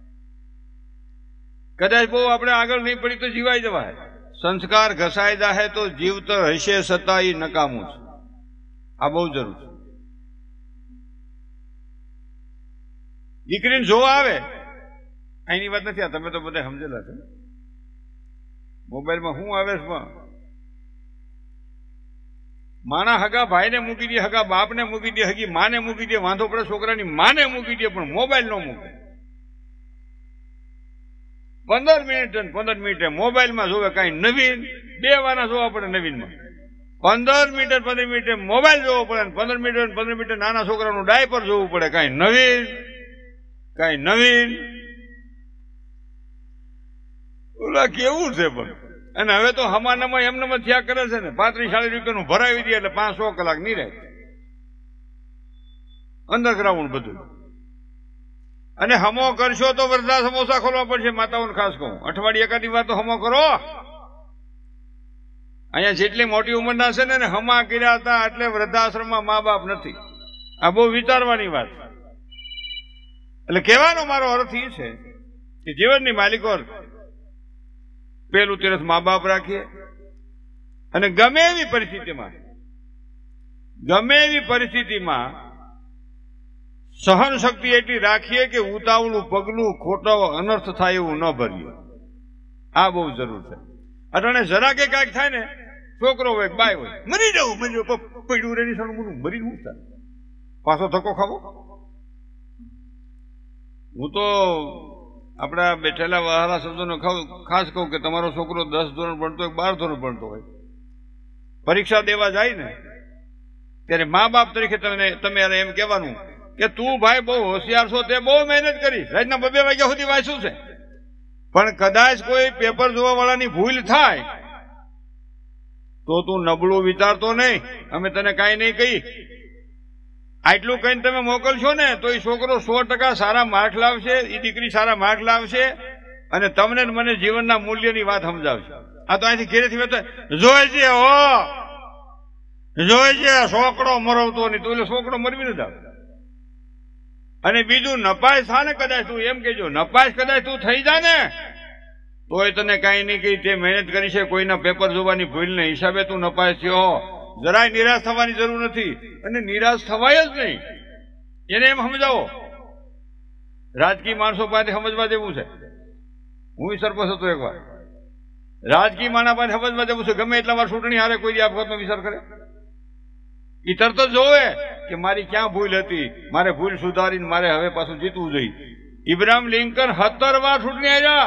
કદાચ બહુ આપણે આગળ નહીં પડી તો જીવાઈ જવાય. સંસ્કાર ઘસાઈ જાય તો જીવતર હશે છતાં એ નકામું છે. આ બહુ જરૂર છે. દીકરીને જોવા આવે અહીંની વાત નથી. આ તમે તો બધા સમજેલા છે. મોબાઈલમાં શું આવે છે? માના હગા ભાઈને મૂકી દે, હગા બાપને મૂકી દે, હગી માને મૂકી દે, વાંધો પડે છોકરાની માને મૂકી દે, પણ મોબાઈલ ન મૂકે. પંદર મિનિટ પંદર મિનિટે મોબાઈલમાં જોવે કઈ નવીન, બે વાના જોવા પડે નવીનમાં. પંદર મિનિટ પંદર મિનિટે મોબાઈલ જોવો પડે, પંદર મિનિટ પંદર મિનિટે નાના છોકરાનું ડાયપર જોવું પડે. કઈ નવીન કઈ નવીન ઓલા કેવું છે પણ. અને હવે તો હમાનામાં એમને થયા કરે છે ને પાંત્રીસ ચાલીસ રૂપિયાનું ભરાવી દે એટલે પાંચ સો કલાક નહીં રહે અંડરગ્રાઉન્ડ બધું. અને હમો કરશો તો વરદા સમોસા ખોલવા પડશે. માતાઓને ખાસ કહું અઠવાડિયે એકાદી વાર તો હમો કરો. અહીંયા જેટલી મોટી ઉંમરના છે ને હમા કર્યા હતા એટલે વૃદ્ધાશ્રમમાં મા બાપ નથી. આ બહુ વિચારવાની વાત. એટલે કહેવાનો મારો અર્થ એ છે કે જીવનની માલિકો પેલું તીરથ મા બાપ રાખીએ અને ગમે એવી પરિસ્થિતિમાં ગમે એવી પરિસ્થિતિમાં સહન શક્તિ એટલી રાખીએ કે ઉતાવળું પગલું ખોટો અનર્થ થાય એવું ન ભરીએ. આ બહુ જરૂર છે. અટાણે જરા કે કાંઈક થાય ને છોકરો હોય બાય હોય મરી જવું મરી જવું પડ્યું રેની સારું બોલું મરી જવું થાય પાછો ધક્કો ખાવો. હું તો આપણા બેઠેલા વહાલા શબ્દોને ખાસ કહું કે તમારો છોકરો દસ ધોરણ ભણતો હોય બાર ધોરણ ભણતો હોય પરીક્ષા દેવા જાય ને ત્યારે મા બાપ તરીકે તમને તમે એમ કહેવાનું કે તું ભાઈ બહુ હોશિયાર છો, તે બહુ મહેનત કરી, રાતના બબે વાગ્યા સુધી વાંચ્યું છે, પણ કદાચ કોઈ પેપર જોવા વાળાની ભૂલ થાય તો તું નબળું વિચારતો નહીં. અમે તને કાંઈ નહીં કહી. આટલું કહીને તમે મોકલશો ને તો એ છોકરો સો ટકા સારા માર્ક લાવશે, એ દીકરી સારા માર્ક લાવશે અને તમને મને જીવનના મૂલ્યની વાત સમજાવશે. આ તો અહીંથી ઘેરેથી જોઈ છે હો જોઈ છે છોકરો મરવતો નહીં તો એટલે છોકરો મરવી નથી આવે. અને બીજું નપાસ થા ને કદાચ તું એમ કહેજો નપાસ કદાચ તું થઈ જા ને તોય તને કાંઈ નહીં કહી તે મહેનત કરી છે કોઈના પેપર જોવાની ભૂલને હિસાબે તું નપાસ થયો. જરાય નિરાશ થવાની જરૂર નથી અને નિરાશ થવાય જ નહીં. એને એમ સમજાવો. રાજકીય માણસો પાસે સમજવા જેવું છે. હું સરપંચ હતો એકવાર. રાજકીય માણસ પાસે સમજવા જેવું છે. ગમે એટલા વાર ચૂંટણી હારે કોઈ આપઘાતનો વિચાર કરે એ તરત જ જોવે કે મારી ક્યાં ભૂલ હતી, મારે ભૂલ સુધારીને મારે હવે પાછું જીતવું જોઈએ. ઇબ્રાહિમ લિંકન સત્તર વાર ચૂંટણી આવ્યા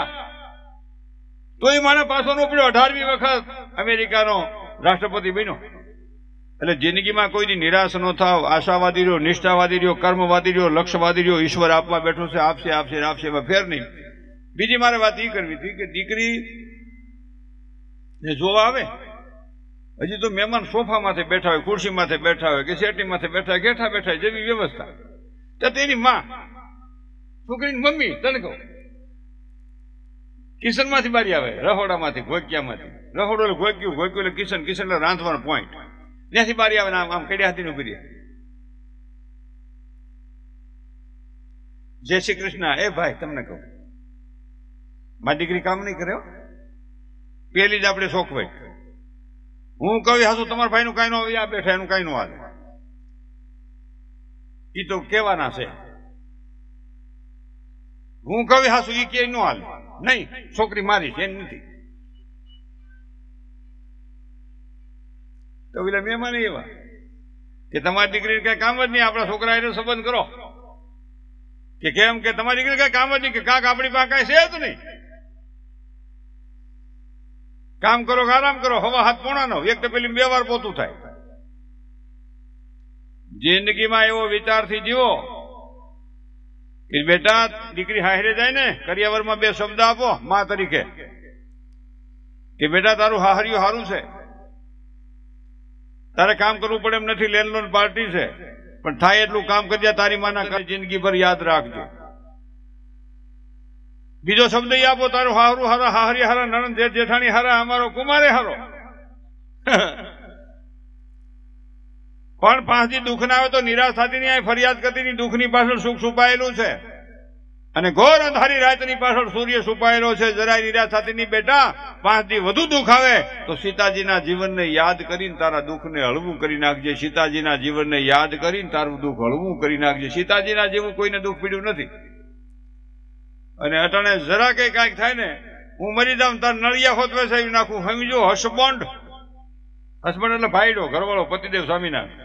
તો એ માને પાછો ઉપડ્યો. અઢારમી વખત અમેરિકાનો રાષ્ટ્રપતિ બન્યો. એટલે જિંદગીમાં કોઈની નિરાશ ન થાવ. આશાવાદી રહ્યો, નિષ્ઠાવાદી રહ્યો, કર્મવાદી રહ્યો, લક્ષ્યવાદી રહ્યો. ઈશ્વર આપવા બેઠો છે, આપશે આપશે આપશે, એમાં ફેર નહીં. બીજી મારે વાત એ કરવી હતી કે દીકરી ને જોવા આવે, હજી તો મહેમાન સોફા માથે બેઠા હોય, ખુરશી માથે બેઠા હોય કે શેટી માથે બેઠા હોય, બેઠા બેઠા જેવી વ્યવસ્થા, તો તેની માં છોકરીની મમ્મી તને કહું કિચન માંથી બારી આવે, રહોડામાંથી, ઘોકિયામાંથી. રહોડો એટલે ઘોક્યું, ઘોક્યું એટલે કિચન, કિચન એટલે રાંધવાનો પોઈન્ટ. ત્યાંથી બારી આવે ને આમ આમ કડિયા હાથીનું ઉભી. જય શ્રી કૃષ્ણ. એ ભાઈ તમને કહું, મારી દીકરી કામ નહીં કરે, પેલી જ આપણે શોખવાય. હું કહું હાસુ તમારા ભાઈ નું કઈ નો આ બેઠા એનું કઈ નો હાલે, ઈ તો કેવાના છે. હું કહું હાસુ ઈ કે નો હાલે, નહીં છોકરી મારી છે નથી. તો પેલા મહેમાન એવા કે તમારી દીકરી કઈ કામ જ નહીં, આપણા છોકરા એનો સંબંધ કરો કે કેમ કે તમારી દીકરી કઈ કામ જ નહીં, કે કાક આપણી પાસે કઈ છે જ નહીં. કામ કરો કે આરામ કરો, હવા હાથ પોણા નો, એક તો પેલી બે વાર પોતું થાય. જિંદગીમાં એવો વિચારથી જીવો કે બેટા દીકરી હાહરે જાય ને કરિયાવરમાં બે શબ્દ આપો મા તરીકે કે બેટા તારું હાહરિયું સારું છે, તારે કામ કરવું પડે એમ નથી, લેનલોન પાર્ટી છે, પણ થાય એટલું કામ કરજે, તારી માના જિંદગી ભર યાદ રાખજો. બીજો શબ્દ ઈ આપો, તારું હારું હારા, હાહરી હારા, નણંદ જેઠ જેઠાણી હારા, અમારો કુમારે હારો. પણ પાંચ દી દુઃખ ના આવે તો નિરાશ થતી નહીં, ફરિયાદ કરતી નહીં. દુઃખની પાછળ સુખ છુપાયેલું છે અને ઘોર અંધારી રાતની પાછળ સૂર્ય છુપાયેલો છે. જરાય નિરાશ થતી નહીં બેટા. પાંચ દી વધુ દુઃખ આવે તો સીતાજીના જીવનને યાદ કરીને તારા દુઃખને હળવું કરી નાખજે. સીતાજીના જીવનને યાદ કરીને તારું દુઃખ હળવું કરી નાખજે. સીતાજીના જેવું કોઈને દુઃખ પીડ્યું નથી. અને અટાણે જરા કઈ કાંઈક થાય ને, હું મરી જાઉં તાર નળિયા હોતવે સાહેબ નાખું, સમજો હસબન્ડ. હસબન્ડ એટલે ભાઈડો, ઘરવાળો, પતિદેવ સ્વામિનારાયણ.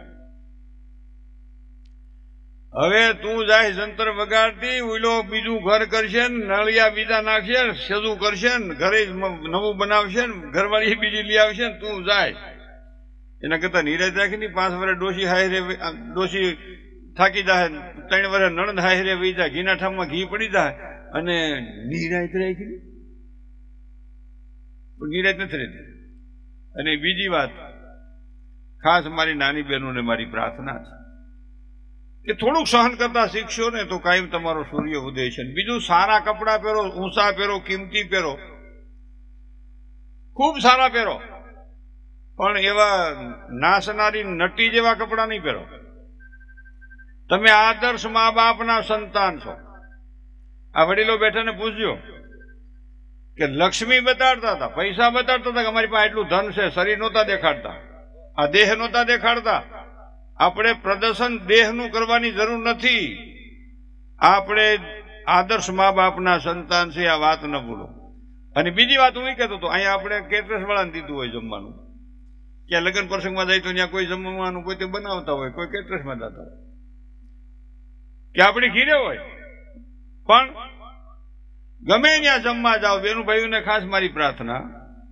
હવે તું જાય જંતર વગાડતી, ઉલો બીજું ઘર કરશે ને, નળિયા બીજા નાખશે, સજું કરશે ને, ઘરે નવું બનાવશે ને, ઘરવાળી બીજી લઈ આવશે ને, તું જાય. એના કરતા નીરજ રાખી ની પાંચ વર્ષ ડોસી હાયરે, ડોસી થાકી જાય, ત્રણ વર્ષ નણંદ હાયરે વહી જાય, ઘીના ઠામમાં ઘી પડી જાય અને નિરાયત રાખી નિરાયત નથી રહેતી. અને બીજી વાત ખાસ મારી નાની બહેનોને મારી પ્રાર્થના છે કે થોડુંક સહન કરતા શીખશો ને તો કાયમ તમારો સૂર્ય ઉદય છે. બીજું સારા કપડા પહેરો, ઊંચા પહેરો, કિંમતી પહેરો, ખૂબ સારા પહેરો, પણ એવા નાસનારી નટી જેવા કપડા નહીં પહેરો. તમે આદર્શ મા બાપના સંતાન છો. આ વડીલો બેઠાને પૂછજો કે લક્ષ્મી બતાડતા હતા, પૈસા બતાડતા હતા કે અમારી પાસે એટલું ધન છે, શરીર નહોતા દેખાડતા, આ દેહ નહોતા દેખાડતા. આપણે પ્રદર્શન દેહનું કરવાની જરૂર નથી. આપણે આદર્શ મા બાપના સંતાન છે, આ વાત ન ભૂલો. અને બીજી વાત હું એ કહેતો હતો, અહીંયા આપણે કેટરસ વાળાને દીધું હોય જમવાનું, ક્યાં લગ્ન પ્રસંગમાં જાય તો ત્યાં કોઈ જમવાનું કોઈ તે બનાવતા હોય, કોઈ કેટરસમાં જતા હોય, કે આપણી ઘીરે હોય. પણ ગમે ત્યાં જમવા જાઓ, બેનું ભાઈઓને ખાસ મારી પ્રાર્થના,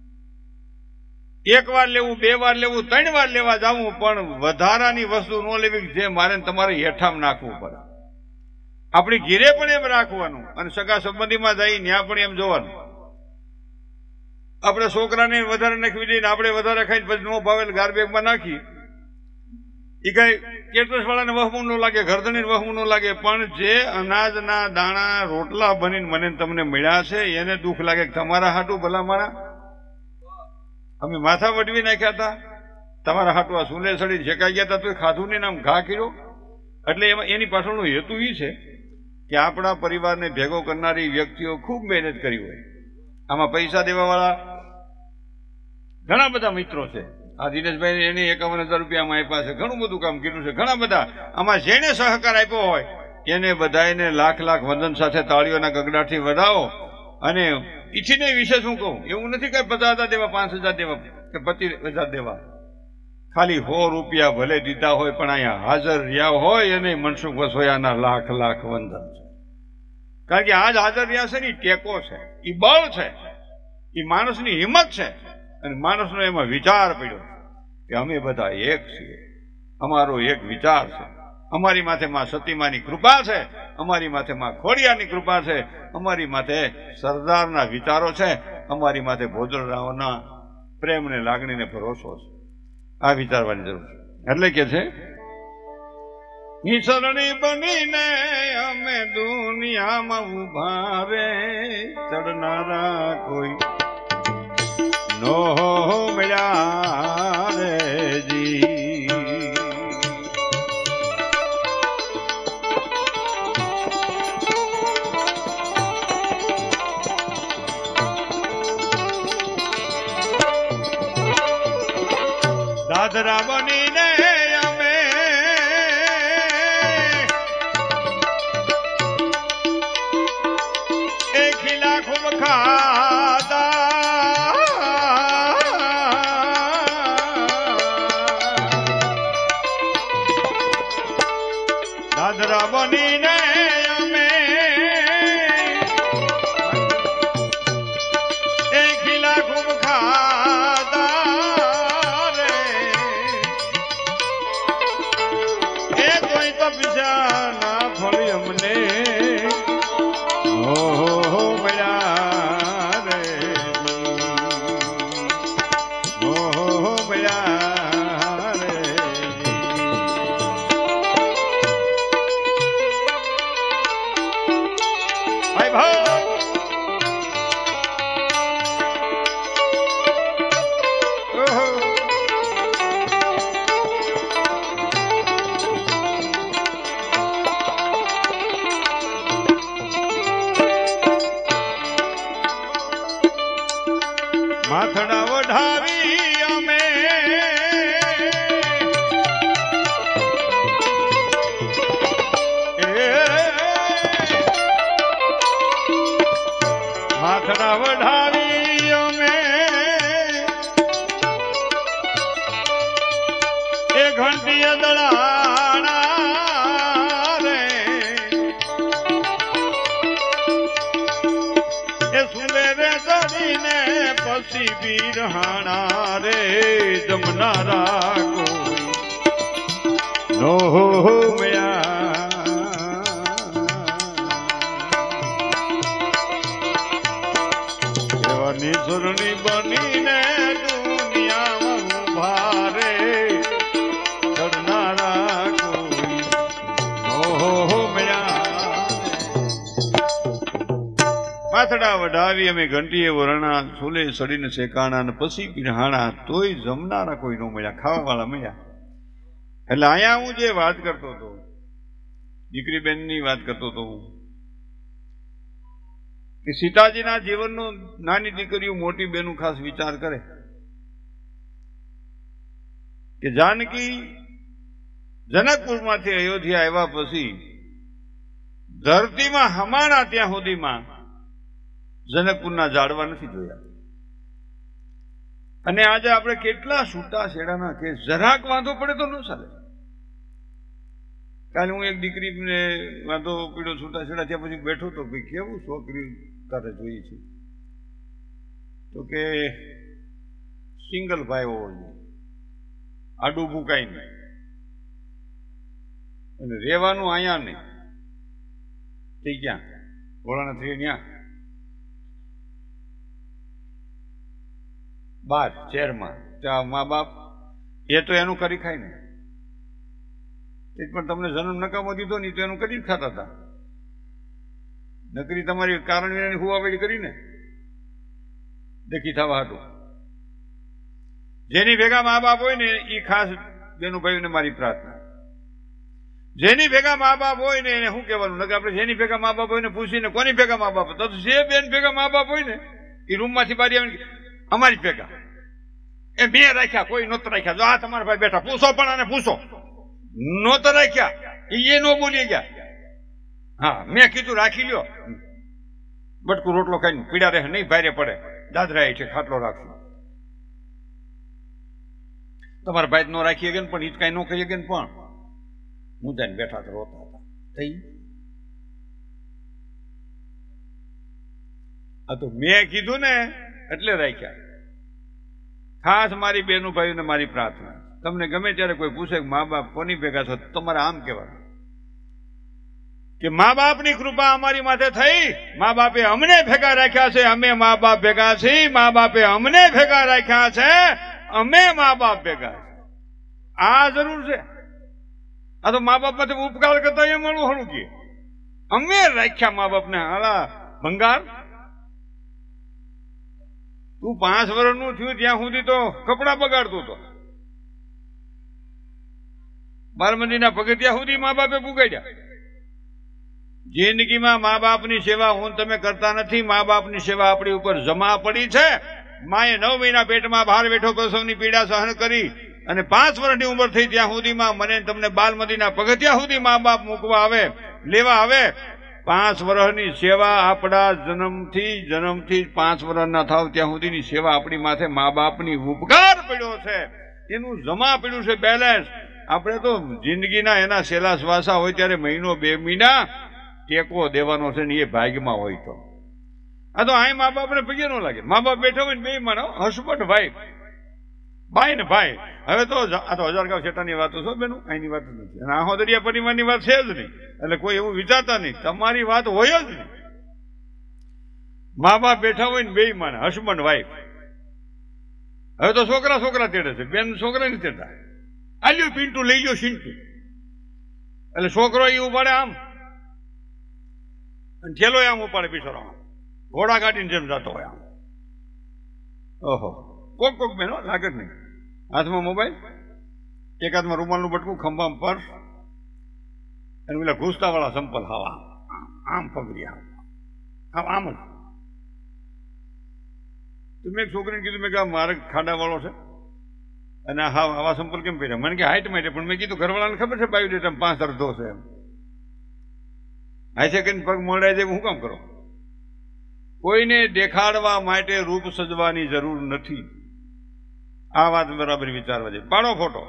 એક વાર લેવું, બે વાર લેવું, ત્રણ વાર લેવા જવું, પણ વધારાની વસ્તુ ન લેવી જે મારે તમારે હેઠામાં નાખવું પડે. આપણી ઘીરે પણ એમ રાખવાનું અને સગા સંબંધીમાં જઈ ત્યાં પણ એમ જોવાનું. આપણે છોકરાને વધારે નાખવી દઈએ, આપણે વધારે ખાઈને પછી નો ભાવે ગાર બેગમાં નાખી, એ કઈ કેટરસ વાળાને વહમું ન લાગે, ઘરધણીને વહમું ન લાગે. પણ જે અનાજના દાણા રોટલા બનીને મને તમને મળ્યા છે એને દુઃખ લાગે કે તમારા હાટું ભલા મારા અમે માથા વડવી નાખ્યા હતા, તમારા હાટું આ સુલે સડી શેકાઈ ગયા હતા, તો ખાધું નહીં, આમ ઘા કર્યો. એટલે એમાં એની પાછળનો હેતુ એ છે કે આપણા પરિવારને ભેગો કરનારી વ્યક્તિઓ ખૂબ મહેનત કરી હોય. આમાં પૈસા દેવાવાળા ઘણા બધા મિત્રો છે. આ દિનેશભાઈ એને એકાવન હજાર રૂપિયા આમાં આપ્યા છે, ઘણું બધું કામ કર્યું છે. ઘણા બધા આમાં જેને સહકાર આપ્યો હોય એને બધાને લાખ લાખ વંદન સાથે તાળીઓના ગગડાથી વધાવો. અને ઈચ્છીને વિશે શું કહું, એવું નથી કે પચાસ હજાર દેવા, પાંચ હજાર દેવા કે પચીસ હજાર દેવા, ખાલી સો રૂપિયા ભલે દીધા હોય પણ અહીંયા હાજર રહ્યા હોય એને મનસુખ વસોયાના લાખ લાખ વંદન છે. કારણ કે આજ હાજર રહ્યા છે ને એ ટેકો છે, એ બળ છે, એ માણસની હિંમત છે. અને માણસનો એમાં વિચાર પડ્યો કે અમે બધા એક છીએ, અમારો એક વિચાર છે, અમારી માથે માં સતીમાની કૃપા છે, અમારી માથે માં ખોડિયારની કૃપા છે, અમારી માથે સરદારના વિચારો છે, અમારી માથે ભોજરાઓના પ્રેમ ને લાગણી ને ભરોસો છે. આ વિચારવાની જરૂર છે. એટલે કે છે નિસરણી બનીને અમે દુનિયામાં ઉભા રે, ચડનારા કોઈ નો મળ્યા રે જી. દાદરા બનીને અમે એક ખીલા ખૂબ ખાધા, દાદરા બનીને અમે એક ખીલા ખૂબ ખાધા, ના ફળી અમને ઓહો મળ્યા રે, ઓહો મળ્યા રે. ભાઈ ભાઈ માથડા વઢાવી અમે માથડા વઢાવી અમે એ ઘંટી દળાણા રે, એ સુલે રે ચડીને પછી બિરહાણા રે, જમનારા કોઈ નો મળ્યા. એવા નિસરણી બનીને દુનિયામાં ઉભા રે, ચડનારા કોઈ નો મળ્યા. માથડા વઢાવી અમે ઘંટીએ વરણા, છોલે સડીને શેકાણા ને પછી પીરહાણા, તોય જમનારા કોઈ ન મળ્યા, ખાવા વાળા મળ્યા. એટલે અહીંયા હું જે વાત કરતો હતો, દીકરી બેનની વાત કરતો હતો હું, કે સીતાજીના જીવનનો નાની દીકરીઓ મોટી બેનું ખાસ વિચાર કરે કે જાનકી જનકપુરમાંથી અયોધ્યા આવ્યા પછી ધરતીમાં હમાણા ત્યાં સુધીમાં જનકપુરના ઝાડવા નથી જોયા. અને આજે આપણે કેટલા છૂટા છેડાના કે જરાક વાંધો પડે તો ન ચાલે. કાલે હું એક દીકરીને વાંધો પીડ્યો છૂટા છેડા ત્યાં પછી બેઠો તો ભાઈ કેવું છોકરી તારે જોઈ છે, તો કે સિંગલ ભાઈ હોવો જોઈએ, આડું ભૂકાય નહીં, અને રહેવાનું અહીંયા નહીં. થઈ ક્યાં ઘોડાના થઈ ત્યાં બાદ શહેરમાં ત્યાં મા બાપ એ તો એનું કરી ખાય ને, પણ તમને જન્મ નકામો દીધો નહીં તો એનું કરી જ ખાતા હતા. નકરી તમારી કારણ વિનાની હુવાવેડી કરીને દેખી થવા હતું. જેની ભેગા મા બાપ હોય ને એ ખાસ બેનું ભાઈને મારી પ્રાર્થના, જેની ભેગા મા બાપ હોય ને એને શું કહેવાનું, નકર આપણે જેની ભેગા મા બાપ હોય ને પૂછીને કોની ભેગા મા બાપ, તો જે બેન ભેગા મા બાપ હોય ને એ રૂમમાંથી બારી આવીને અમારી ભેગા એ બે રાખ્યા, કોઈ નહોતા રાખ્યા. જો આ તમારા ભાઈ બેઠા, પૂછો પણ આને પૂછો, નહોતા રાખ્યા એ નો બોલી ગયા. હા મેં કીધું રાખી લ્યો, બટકું રોટલો ખાઈને પીડા રહે નહીં, ભારે પડે, દાદરા છે ખાટલો રાખશું. તમારા ભાઈ નો રાખી ગયા પણ એ જ કઈ ન કહી ગયા પણ મુદ્દાને બેઠા તો રોતા હતા. થઈ આ તો મેં કીધું ને એટલે રાખ્યા. ખાસ મારી બહેનો ભાઈઓને મારી પ્રાર્થના, તમને ગમે ત્યારે કોઈ પૂછે કે મા બાપ કોની ભેગા છો, તમારે આમ કહેવાનું કે મા બાપની કૃપા અમારી માથે થઈ, મા બાપે અમને ભેગા રાખ્યા છે, અમે મા બાપ ભેગા છીએ, મા બાપે અમને ભેગા રાખ્યા છે, અમે મા બાપ ભેગા છે. આ જરૂર છે. આ તો મા બાપ માંથી ઉપકાર કરતા એમ મળવું હળું કે અમે રાખ્યા મા બાપને. હાલા ભંગાર, તું પાંચ વર્ષનું થયું ત્યાં સુધી તો કપડા બગાડતું હતો, બારમતીના પગથિયા સુધી મા બાપે પુગાડ્યા. જિંદગીમાં મા બાપની સેવા હું તમે કરતા નથી. મા બાપની સેવા આપણી ઉપર જમા પડી છે. માએ નવ મહિના પેટમાં બહાર બેઠો પ્રસવની પીડા સહન કરી અને પાંચ વર્ષની ઉંમર થઈ ત્યાં સુધીમાં મને તમને બાલમતીના પગથિયા સુધી મા બાપ મૂકવા આવે, લેવા આવે. પાંચ વર્ષની સેવા આપણા જન્મથી જન્મથી પાંચ વર્ષના થાવ ત્યાં સુધીની સેવા આપણી માથે મા બાપની ઉપકાર પડ્યો છે, એનું જમા પડ્યું છે બેલેન્સ. આપણે તો જિંદગીના એના સેલા શ્વાસા હોય ત્યારે મહિનો બે મહિના ટેકો દેવાનો છે ને એ ભાગ્યમાં હોય તો. આ તો અહીં મા બાપને પગે ન લાગે. મા બાપ બેઠો હોય ને બે માનો હસબન્ડ વાઈફ, ભાઈ ને ભાઈ. હવે તો આ તો હજારગાંવ શેઠાની વાતો છો બેનું, અહીંની વાત નથી. અને આહો દરિયા પરિવારની વાત છે જ નહીં. એટલે કોઈ એવું વિચારતા નહીં, તમારી વાત હોય જ નહીં. મા બાપ બેઠા હોય ને બે માને હસબન્ડ વાઈફ. હવે તો છોકરા છોકરા તેડે છે, બેન છોકરા નથી તેડતા. આલ્યું પિન્ટુ લઈ ગયો સિન્ટુ, એટલે છોકરો એ ઉપાડે આમ અને ઠેલો આમ ઉપાડે બિચારો આમ ઘોડા કાઢીને જેમ જતો હોય આમ. ઓહો, કોક કોક બેનો લાગે જ નહીં. હાથમાં મોબાઈલ, એક હાથમાં રૂમાલનું બટકું, ખંભામાં પર્સ અને પેલા ઘૂસતા વાળા સંપલ હવા આમ પગડી આમ આમ જ. તો મેં એક છોકરીને કીધું, મેં કે મારે ખાડા વાળો છે અને હા આવા સંપલ કેમ પહેર્યા? મને કે હાઈટ માટે. પણ મેં કીધું ઘરવાળાને ખબર છે બાયોડેટા પાંચ અડધો છે એમ. હાઈ સેકન્ડ પગ મોડાય છે, હું કામ કરો? કોઈને દેખાડવા માટે રૂપ સજવાની જરૂર નથી. આ વાત બરાબર વિચારવા છે. પાડો ફોટો.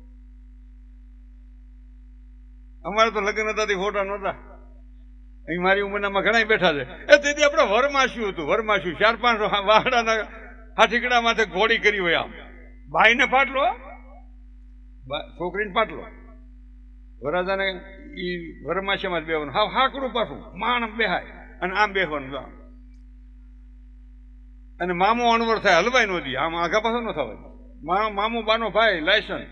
અમારે તો લગ્ન હતા ફોટા નહોતા. અહીં મારી ઉંમરનામાં ઘણા બેઠા છે. એ તેથી આપણે વરમાસ્યું હતું, વરમાસ્યું ચાર પાંચ વાહડાના હાથીકડા માથે ઘોડી કરી હોય આમ. ભાઈને પાટલો, છોકરીને પાટલો, વરાજાને ઈ વરમાસ્યામાં જ બેવાનું. હા હાકડું પાછું માણ બેહાય અને આમ બેસવાનું. અને મામો અણવર થાય, હલવાઈ નો દી, આમ આઘા પાછો ન થવાય. મામો બાનો ભાઈ લાયસન્સ.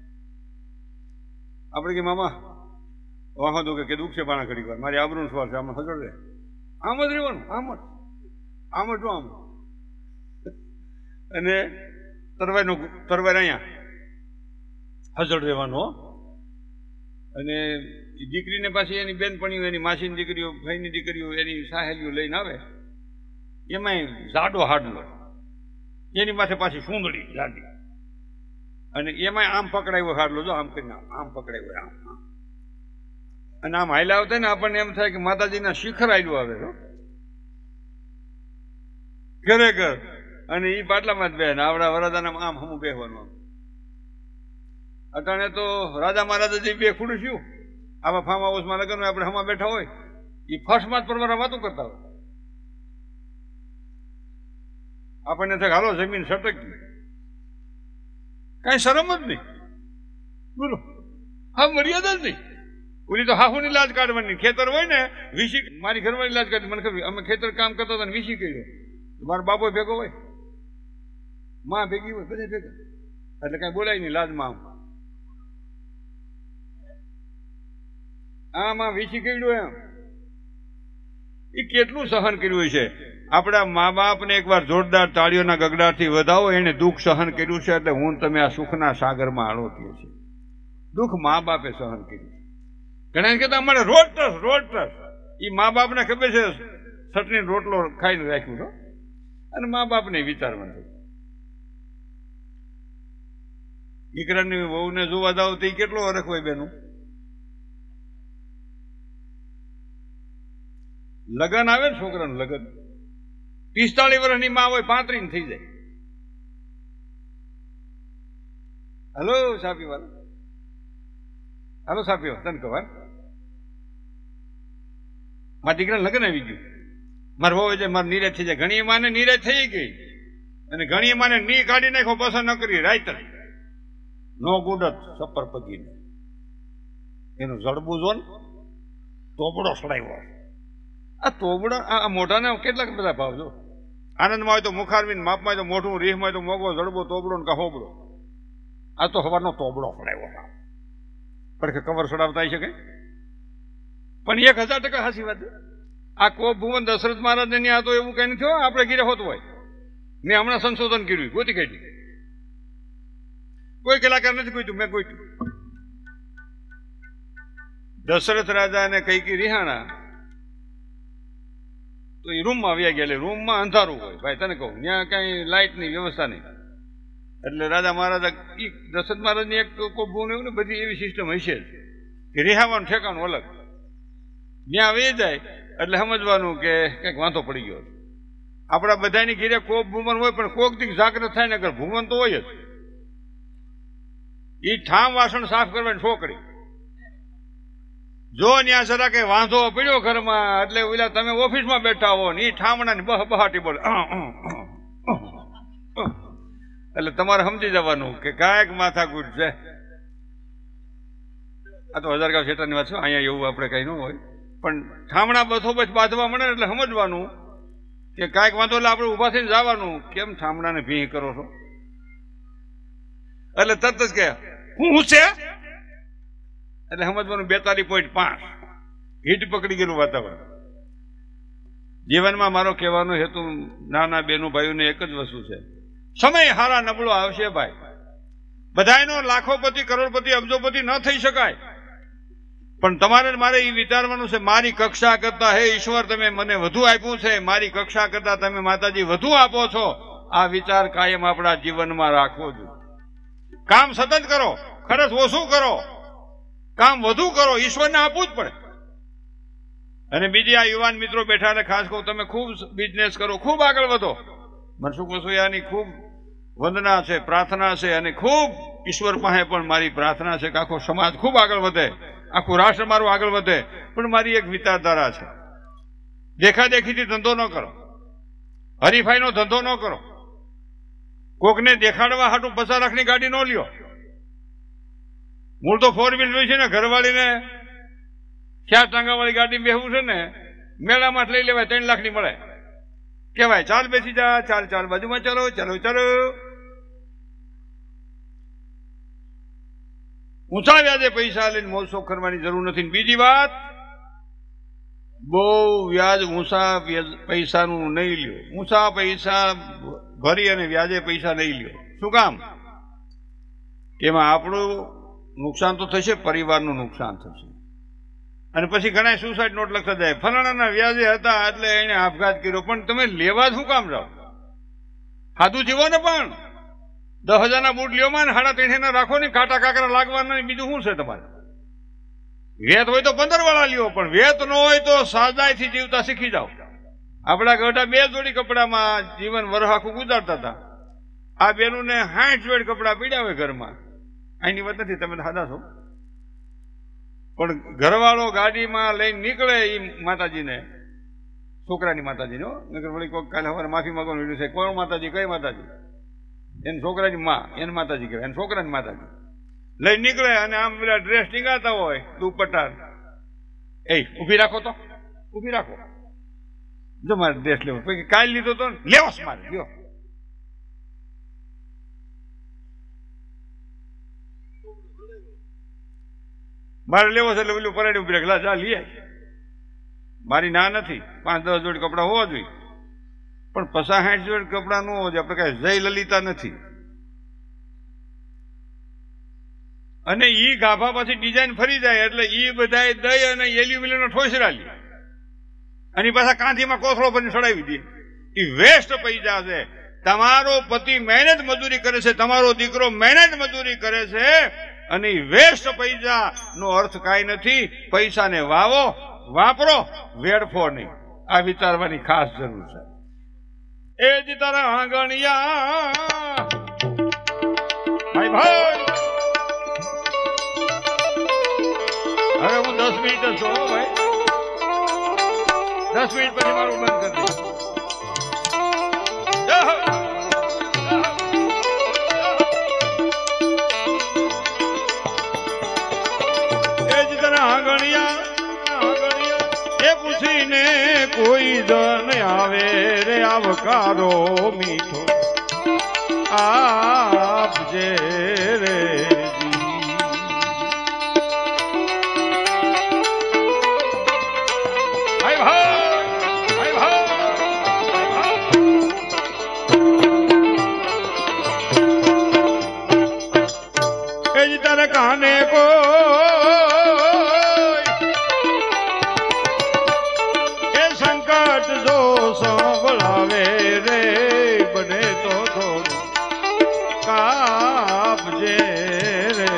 આપણે કે મામા વાહો દો કે દુઃખ છે બાણા ઘડી વાર, મારી આબરૂનો સવાલ છે, આમ હજળ રહે. આમ જ રહેવાનું, આમ જ આમ જ આમ. અને તરવાઈનો તરવાઈ અહીંયા હજળ રહેવાનો. અને દીકરીને પાછી એની બેનપણીઓ, એની માસીની દીકરીઓ, ભાઈની દીકરીઓ, એની સાહેલીઓ લઈને આવે. એમાંય જાડો હાડલો, એની માથે પાછી સુંદડી જાડી, અને એમાંય આમ પકડાયો હાડલો, જો આમ કરીને આમ પકડાયો આમ. અને આમ હાઈલા આવતા ને આપણને એમ થાય કે માતાજીના શિખર આયલું આવે ખરેખર. અને એ પાટલામાં જ બે આવડા વરાદાના આમ હમું બેસવાનું. અટાણે તો રાજા મહારાજા જે બે ખુડસ્યું આવા ફાર્મ હાઉસમાં લગ્ન હોય, આપણે હમા બેઠા હોય, એ ફર્સ્ટમાં જ પરવારા વાતો કરતા હોય. આપણને થાય હાલો જમીન સટકી, કઈ શરમ જ નહીં. બોલો, હા મર્યાદા જ નહીં. ઓલી તો હાહુની લાજ કાઢવાની. ખેતર હોય ને વીસી, મારી ઘરવાળી લાજ કાઢી. મને ખબર, અમે ખેતર કામ કરતા હતા ને વીસી કર્યો, મારો બાપો ભેગો હોય, માં ભેગી હોય, બધે ભેગા, એટલે કઈ બોલાય નહીં લાજમાં. આમ આમાં વીસી કર્યું એમ. એ કેટલું સહન કર્યું છે. આપણા મા બાપને એકવાર જોરદાર તાળીઓના ગગડાટથી વધાવો. એને દુઃખ સહન કર્યું છે, એટલે હું તમે આ સુખના સાગરમાં આળોટીએ છીએ. દુઃખ મા બાપે સહન કર્યું. ઘણા કહેતા અમારે રોજ ટસ રોજ ટસ. એ મા બાપને ખબર છે ચટણી રોટલો ખાઈને રાખ્યું છો, અને મા બાપને વિચારવાનું. દીકરાની વહુને જોવા જાવ તો એ કેટલો અરખ હોય બેનું. લગન આવે ને છોકરાનું લગન, પિસ્તાળીસ વર્ષની માં હોય, પાંત્રીસ થઈ જાય. હલો સાપી વાળા, હાલો સાપી વાળા, તને કહેવાય મારા દીકરાને લગ્ન આવી ગયું, મારે વહુ જાય, મારે નિરાશ થઈ જાય. ઘણી માને નિરાશ થઈ ગઈ, અને ઘણી માને ની કાઢી નાખો પસંદ ન કરી રાયતર નો ગુડત સપર પગીને એનું જડબું જો ને તોબડો સડાવ્યો. આ તોબડો આ મોઢાને કેટલાક બધા ભાવ જો આનંદમાં હોય તો મુખારવીન માપમાં હોય તો મોઢું રીહમાં હોય તો મોગો જડબો તોબડો ને કા હોબડો. આ તો સવારનો તોબડો સડાવ્યો પણ કે કવર સડાવતા આવી શકે પણ એક હજાર ટકા હાસી વાત. આ કોપ ભુવન દશરથ મહારાજ ને આ તો એવું કઈ નથી થયો આપણે ઘીરે હોતું હોય. મેં હમણાં સંશોધન કર્યું ગોતી કાઢી કોઈ કલાકાર નથી કોઈ મેં કોઈ દશરથ રાજા ને કઈ કઈ રિહાણા તો એ રૂમમાં આવ્યા ગયા. રૂમમાં અંધારું હોય ભાઈ તને કહું ત્યાં કઈ લાઇટ ની વ્યવસ્થા નહીં. એટલે રાજા મહારાજા દશરથ મહારાજ ની એક કોપ ભુવન એવું ને બધી એવી સિસ્ટમ હશે જ કે રિહાવાનું ઠેકાણું અલગ. ત્યાં વે જાય એટલે સમજવાનું કે કંઈક વાંધો પડી ગયો. આપણા બધાની ઘીરે કોપ ભૂમન હોય પણ કોક દી જાગ્રત થાય ને ભૂમન તો હોય જ. એ ઠામ વાસણ સાફ કરવાની છોકરી જો ત્યાં જરા કે વાંધો પડ્યો ઘરમાં એટલે ઓલા તમે ઓફિસમાં બેઠા હો ને એ ઠામણા બહ બહાટી બોલે એટલે તમારે સમજી જવાનું કે કાંઈક માથાકૂટ છે. આ તો હજાર ગાંવ શેઠાની વાત છે અહીંયા એવું આપણે કઈ ન હોય પણ ઠામણા બથો બચ બાંધવા મળે એટલે સમજવાનું કે કાંઈક વાંધો એટલે આપણે ઉભા થઈને જવાનું કેમ ઠામણાને ભીહ કરો છો એટલે તરત જ કે હું છે એટલે સમજવાનું બેતાલીસ પોઈન્ટ પાંચ હીટ પકડી ગયેલું વાતાવરણ. જીવનમાં મારો કહેવાનો હેતુ નાના બેનો ભાઈઓને એક જ વસ્તુ છે સમય હારા નબળો આવશે ભાઈ. બધાયનો લાખોપતિ કરોડપતિ અબજોપતિ ન થઈ શકાય પણ તમારે મારે એ વિચારવાનું છે મારી કક્ષા કરતા હે ઈશ્વર તમે મને વધુ આપ્યું છે મારી કક્ષા કરતા તમે માતાજી વધુ આપો છો. આ વિચાર કાયમ આપણા જીવનમાં રાખવો જોઈએ. કામ સતત કરો ખર્ચ ઓછું કરો કામ વધુ કરો ઈશ્વરને આપવું જ પડે. અને બીજી આ યુવાન મિત્રો બેઠા ને ખાસ કહું તમે ખૂબ બિઝનેસ કરો ખૂબ આગળ વધો. મનસુખ વસોયાની ખૂબ વંદના છે પ્રાર્થના છે અને ખૂબ ઈશ્વર પાસે પણ મારી પ્રાર્થના છે કે આખો સમાજ ખૂબ આગળ વધે આખું રાષ્ટ્ર મારું આગળ વધે. પણ મારી એક વિચારધારા છે દેખાદેખીથી ધંધો ન કરો હરીફાઈનો ધંધો ન કરો. કોકને દેખાડવા હાટું પચાસ લાખની ગાડી ન લ્યો. મૂળ તો ફોર વ્હીલ હોય છે ને ઘરવાળીને ચાર ટાંગાવાળી ગાડી બેહવું છે ને મેળામાં લઈ લેવાય ત્રણ લાખની મળે કેવાય ચાલ બેસી જા ચાલ ચાલ બાજુમાં ચાલો ચાલો ચાલો. ઊંચા વ્યાજે પૈસા લઈને મોજ શોખ કરવાની જરૂર નથી. બીજી વાત બહુ વ્યાજ ઊંચા પૈસાનું નહીં લ્યો. ઊંચા પૈસા ભરી અને વ્યાજે પૈસા નહીં લ્યો. શું કામ એમાં આપણું નુકસાન તો થશે પરિવારનું નુકસાન થશે. અને પછી ઘણા સુસાઇડ નોટ લખતા જાય ફલાણાના વ્યાજે હતા એટલે એને આપઘાત કર્યો. પણ તમે લેવા શું કામ જાઓ સાદું જીવો ને પણ દસ હજારના બૂટ લ્યો માં સાડા ત્રણસો ના રાખો ને કાંટા કાકરા લાગવાના બીજું શું છે તમારે. વેત હોય તો પંદર વાળા લ્યો પણ વેત ન હોય તો સાદાઈથી જીવતા શીખી જાઓ. આપણા ગઢા બે જોડી કપડામાં જીવન વરહ આખું ગુજારતા હતા. આ બેનું ને સાઠ જોડી કપડા પીડ્યા હોય ઘરમાં. અહીંની વાત નથી તમે સાદા છો પણ ઘરવાળો ગાડીમાં લઈને નીકળે એ માતાજીને છોકરાની માતાજીનો નગર વળી કોઈ કાલે સવારે માફી માંગવાનું વિડીયો છે કોણ માતાજી કઈ માતાજી એને છોકરાની માં એને માતાજી કહેવાય એને છોકરાની માતાજી લઈને નીકળે અને આમ પેલા ડ્રેસ ટીંગાતા હોય દુપટ્ટા એ ઉભી રાખો તો ઉભી રાખો જો મારે ડ્રેસ લેવો પછી કાલ લીધો તો લેવો મારે લ્યો. મારે લેવો છે એટલે પેલું પરાડી ઉભી રાખે જા લઈ મારી ના નથી પાંચ દસ જોડી કપડા હોવા જોઈએ પણ પચાસ સાઠ જોડી કપડા ન હોવા જોઈએ. આપણે કઈ જય લલિતા નથી. અને ઈ ગાભા પછી ડિઝાઇન ફરી જાય એટલે ઈ બધા દઈ અને એલ્યુમિનિયમ ઠોસરા લે અને પાછા કાંધીમાં કોથળો ભરીને ચડાવી દે. એ વેસ્ટ પૈસા છે. તમારો પતિ મહેનત મજૂરી કરે છે તમારો દીકરો મહેનત મજૂરી કરે છે અને વેસ્ટ પૈસા નો અર્થ કાંઈ નથી. પૈસાને વાવો વાપરો વેડફો નહીં. આ વિચારવાની ખાસ જરૂર છે. એ જ તારા આંગણિયા ભાઈ ભાઈ હવે હું દસ મિનિટ જ છું ભાઈ દસ મિનિટ પછી મારું બંધ કરી દઈશ. ઉસીને કોઈ જન આવે રે આવકારો મીઠો આપજે રે કાને કો એ સંકટ જો સંભળાવે રે બને તો થોડું કાપજે રે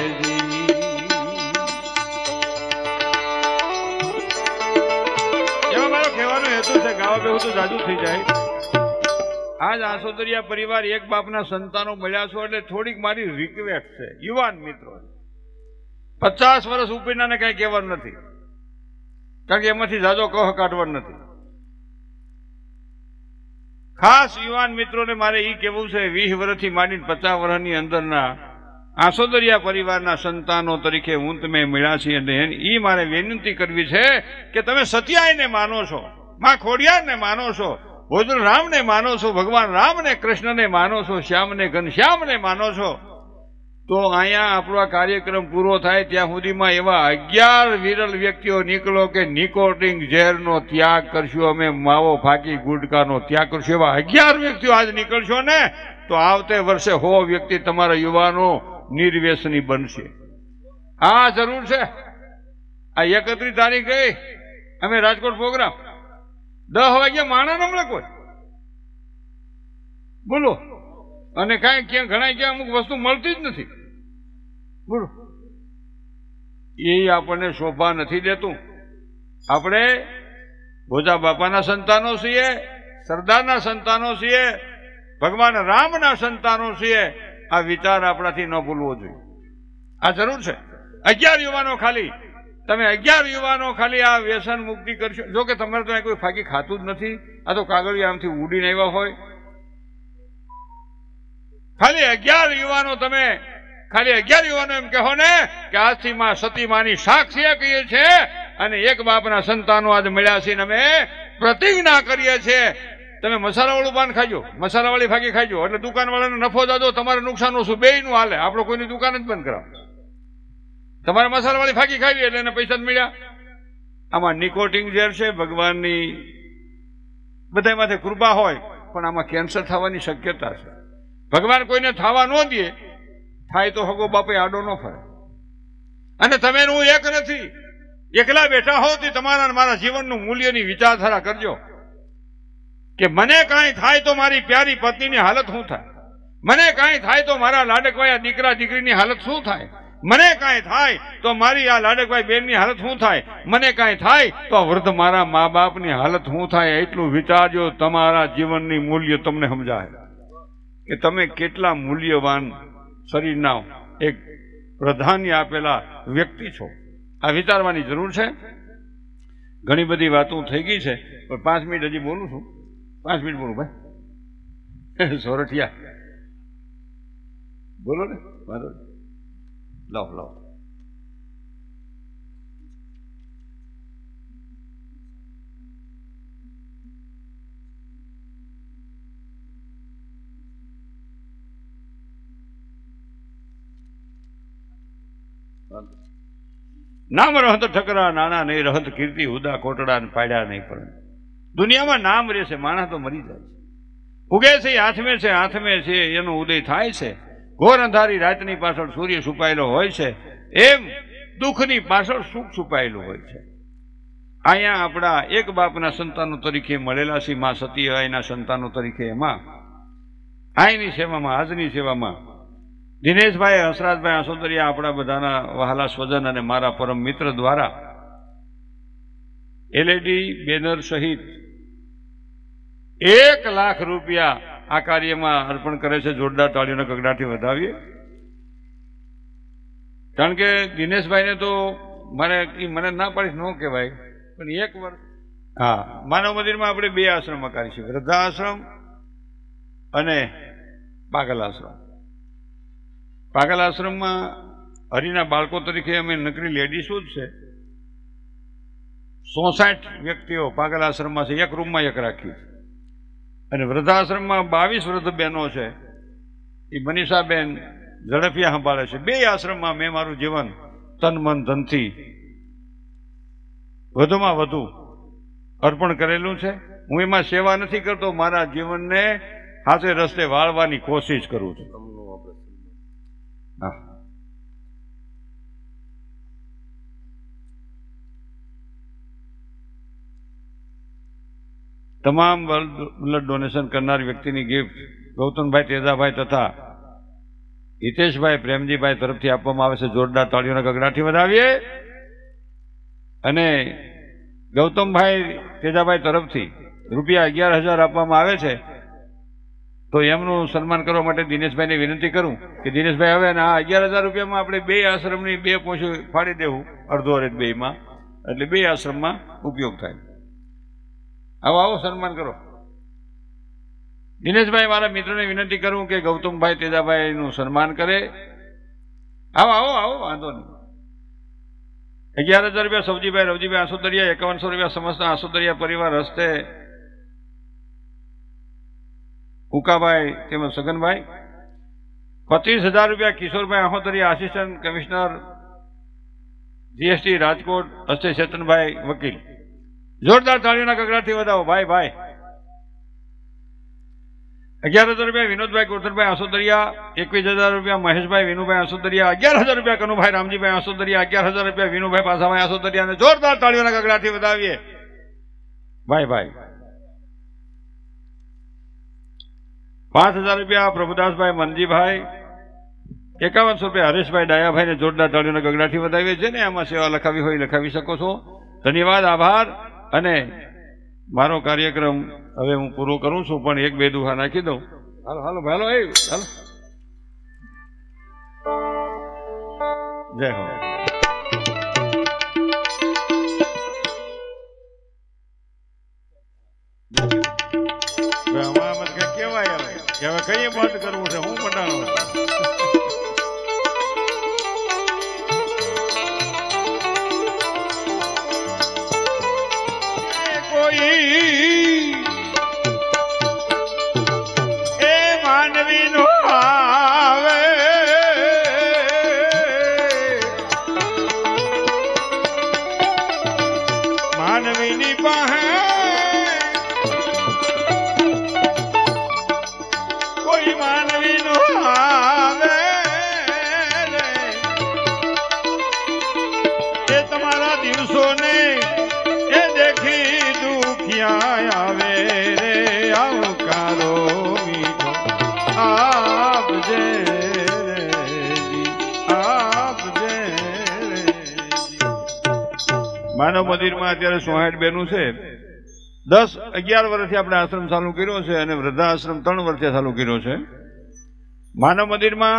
એમાં મારો કહેવાનો હેતુ છે ગાવા બેહું તો જાજુ થઈ જાય આજ આસોદરિયા પરિવાર એક બાપના સંતાનો મળ્યા છો એટલે થોડીક મારી રિક્વેસ્ટ છે યુવાન મિત્રો પચાસ વર્ષ ઉપરના કઈ કહેવાનું નથી કારણ કે એમાંથી જાજો કહ કાઢવાનું નથી ખાસ યુવાન મિત્રોને મારે એ કહેવું છે વીસ વર્ષથી માંડીને પચાસ વર્ષની અંદરના આસોદરિયા પરિવારના સંતાનો તરીકે હું તમે મળ્યા છીએ અને એ મારે વિનંતી કરવી છે કે તમે સત્યાયને માનો છો માં ખોડિયારને માનો છો ભોજન રામને માનો છો ભગવાન રામને કૃષ્ણને માનો છો શ્યામને ઘનશ્યામને માનો છો તો અહીંયા આપણો આ કાર્યક્રમ પૂરો થાય ત્યાં સુધીમાં એવા અગિયાર વિરલ વ્યક્તિઓ નીકળો કે નિકોટિન ઝેરનો ત્યાગ કરશું અમે માવો ફાકી ગુટકાનો ત્યાગ કરશું એવા અગિયાર વ્યક્તિઓ આજ નીકળશો ને તો આવતે વર્ષે હો વ્યક્તિ તમારા યુવાનો નિર્વ્યસની બનશે હા જરૂર છે આ એકત્રીસ તારીખ ગઈ અમે રાજકોટ પ્રોગ્રામ દસ વાગ્યા માણા ન મળે કોઈ બોલો અને કાંઈ ક્યાં ઘણા ક્યાં અમુક વસ્તુ મળતી જ નથી બોલો એ આપણને શોભા નથી દેતું આપણે ભોજા બાપાના સંતાનો છીએ સરદારના સંતાનો છીએ ભગવાન રામના સંતાનો છીએ આ વિચાર આપણાથી ન ભૂલવો જોઈએ આ જરૂર છે અગિયાર યુવાનો ખાલી તમે અગિયાર યુવાનો ખાલી આ વ્યસન મુક્તિ કરશો જો કે તમારે તો કોઈ ફાકી ખાતું જ નથી આ તો કાગળિયા આમથી ઉડીને આવ્યા હોય ખાલી અગિયાર યુવાનો તમે ખાલી અગિયાર યુવાનો એમ કહો ને કે આજથી માં સતી માની સાક્ષી કહીએ છીએ અને એક બાપના સંતાનો આજે મળ્યા છે અમે પ્રતિજ્ઞા કરીએ છીએ તમે મસાલાવાળું પાન ખાજો મસાલાવાળી ફાકી ખાજો એટલે દુકાનવાળાને નફો જાજો તમારે નુકસાન ઓછું બેયનું હાલે આપણે કોઈની દુકાન જ બંધ કરાવો તમારે મસાલાવાળી ફાકી ખાવી એટલે એને પૈસા જ મળ્યા આમાં નિકોટિન ઝેર છે ભગવાનની બધા માથે કૃપા હોય પણ આમાં કેન્સર થવાની શક્યતા છે ભગવાન કોઈને થવા ન દે થાય તો હગો બાપે આડો ન ફરે અને તમે હું એક નથી એકલા બેઠા હો તે તમારા મારા જીવનનું મૂલ્યની વિચારધારા કરજો કે મને કાંઈ થાય તો મારી પ્યારી પત્નીની હાલત શું થાય મને કાંઈ થાય તો મારા લાડકવાયા દીકરા દીકરીની હાલત શું થાય મને કાંઈ થાય તો મારી આ લાડકભાઈ બેનની હાલત શું થાય મને કાંઈ થાય તો વૃદ્ધ મારા મા બાપની હાલત શું થાય એટલું વિચારજો તમારા જીવનની મૂલ્ય તમને સમજાય કે તમે કેટલા મૂલ્યવાન શરીરના એક પ્રાધાન્ય આપેલા વ્યક્તિ છો આ વિચારવાની જરૂર છે ઘણી બધી વાતો થઈ ગઈ છે પણ પાંચ મિનિટ હજી બોલું છું પાંચ મિનિટ બોલું ભાઈ સોરઠિયા બોલો ને વાંધો લાવ લાવ નામ રહત ઠકરા નાના નહીં રહત કીર્તિ હુદા કોટડા ને પાડ્યા નહીં પણ દુનિયામાં નામ રહેશે માણસ તો મરી જાય છે ઉગે છે હાથમે છે હાથમે છે એનો ઉદય થાય છે ઘોર અંધારી રાતની પાછળ સૂર્ય છુપાયેલો હોય છે એમ દુઃખની પાછળ સુખ છુપાયેલું હોય છે અહીંયા આપણા એક બાપના સંતાનો તરીકે મળેલા છે માં સતીબાઈના સંતાનો તરીકે એમાં અહીંની સેવામાં આજની સેવામાં દિનેશભાઈ હંસરાજભાઈ આસોદરિયા આપણા બધાના વહાલા સ્વજન અને મારા પરમ મિત્ર દ્વારા એલઈડી બેનર સહિત એક લાખ રૂપિયા આ કાર્યમાં અર્પણ કરે છે જોરદાર તાળીઓના ગગડાથી વધાવીએ કારણ કે દિનેશભાઈને તો મારે મને ના પાડીશ ન કહેવાય પણ એક વર્ષ હા માનવ મંદિરમાં આપણે બે આશ્રમ કરીએ છીએ વૃદ્ધાશ્રમ અને પાગલ આશ્રમ પાગલ આશ્રમમાં હરિના બાળકો તરીકે અમે નકરી લેડીસો જ છે ચોસાઠ વ્યક્તિઓ પાગલ આશ્રમમાં છે, એક રૂમમાં એક રાખી. અને વૃદ્ધાશ્રમમાં બાવીસ વૃદ્ધ બહેનો છે, એ મનીષાબેન ઝડપિયા સંભાળે છે. બે આશ્રમમાં મેં મારું જીવન તન મન ધનથી વધુમાં વધુ અર્પણ કરેલું છે. હું એમાં સેવા નથી કરતો, મારા જીવનને હાથે રસ્તે વાળવાની કોશિશ કરું છું. હા, તમામ બ્લડ ડોનેશન કરનાર વ્યક્તિની ગિફ્ટ ગૌતમભાઈ તેજાભાઈ તથા હિતેશભાઈ પ્રેમજીભાઈ તરફથી આપવામાં આવે છે. જોરદાર તાળીઓના ગગડાથી વધાવીએ. અને ગૌતમભાઈ તેજાભાઈ તરફથી રૂપિયા અગિયાર હજાર આપવામાં આવે છે. તો એમનું સન્માન કરવા માટે દિનેશભાઈને વિનંતી કરું કે દિનેશભાઈ હવે આ અગિયાર હજાર રૂપિયામાં આપણે બે આશ્રમની બે પોંછું ફાડી દેવું, અડધો અડધ બેમાં, એટલે બે આશ્રમમાં ઉપયોગ થાય. આવો આવો સન્માન કરો. દિનેશભાઈ મારા મિત્રોને વિનંતી કરું કે ગૌતમભાઈ તેજાભાઈનું સન્માન કરે. આવો આવો આવો વાંધો નહીં. અગિયાર હજાર રૂપિયા સવજીભાઈ રવજીભાઈ આસોદરિયા, એકાવનસો રૂપિયા સમસ્ત આસોદરિયા પરિવાર હસ્તે ઉકાભાઈ તેમજ સગનભાઈ. પચીસ હજાર રૂપિયા Kishorbhai Ahotariya assistant commissioner GST Rajkot હસ્તે ચેતનભાઈ વકીલ. જોરદાર તાળીઓના ગગડાથી વધાવો ભાઈ ભાઈ. અગિયાર હજાર રૂપિયા વિનોદભાઈ કોથરભાઈ આસોદરિયા, એકવીસ હજાર રૂપિયા મહેશભાઈ વિનુભાઈ આસોદરિયા, અગિયાર હજાર રૂપિયા કનુભાઈ રામજીભાઈ આસોદરિયા, અગિયાર હજાર રૂપિયા વિનુભાઈ પાસાભાઈ આસોદરિયા. અને જોરદાર તાળીઓના ગગડાથી વધાવીએ ભાઈ ભાઈ. પાંચ હજાર રૂપિયા પ્રભુદાસભાઈ મનજીભાઈ, એકાવનસો રૂપિયા હરેશભાઈ ડાયાભાઈ ને જોરદાર તાળીઓના ગગડાથી વધાવીએ. છે ને આમાં સેવા લખાવી હોય લખાવી શકો છો. ધન્યવાદ, આભાર. અને મારો કાર્યક્રમ હવે હું પૂરો કરું છું, પણ એક બે દુહા નાખી દઉં. હાલો હાલો હાલો એ હાલો. જય હો. હમણાં કઈ કેવાય હવે કે હવે કઈ બંધ કરવું છે, હું પટાણો એ માનવી નો આવે માનવીની પાસે કોઈ માનવી નો આવે એ તમારા દિવસો ને એ દેખી આવે રે આવકારો મીઠો આપજે આપજે. માનવ મંદિરમાં અત્યારે સોહાઠ બેનું છે. દસ અગિયાર વર્ષથી આપણે આશ્રમ ચાલુ કર્યો છે અને વૃદ્ધાશ્રમ ત્રણ વર્ષથી ચાલુ કર્યો છે. માનવ મંદિરમાં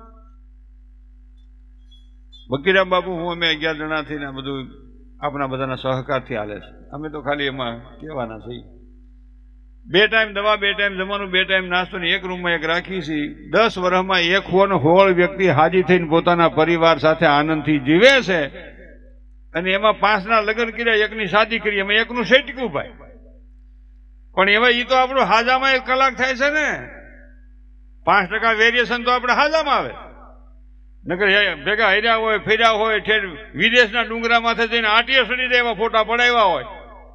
બકીરામ બાપુ હું અમે અગિયાર જણાથી ને બધું આપણા બધાના સહકારથી હાલે છે. અમે તો ખાલી એમાં કહેવાના છીએ. બે ટાઈમ દવા, બે ટાઈમ જમવાનું, બે ટાઈમ નાસ્તો ને એક રૂમમાં એક રાખી છીએ. દસ વર્ષમાં એક હોન હોળ વ્યક્તિ હાજી થઈને પોતાના પરિવાર સાથે આનંદથી જીવે છે. અને એમાં પાંચના લગ્ન કર્યા, એકની શાદી કરી, એમાં એકનું સેટક્યું ભાઈ. પણ એવા એ તો આપણું હાજામાં એક કલાક થાય છે ને. પાંચ ટકા વેરિએશન તો આપણે હાજામાં આવે. નગર ભેગા હર્યા હોય, ફેર્યા હોય, ઠેર વિદેશના ડુંગરા માથે જઈને આટીએ સડી જાય એવા ફોટા પડાવ્યા હોય,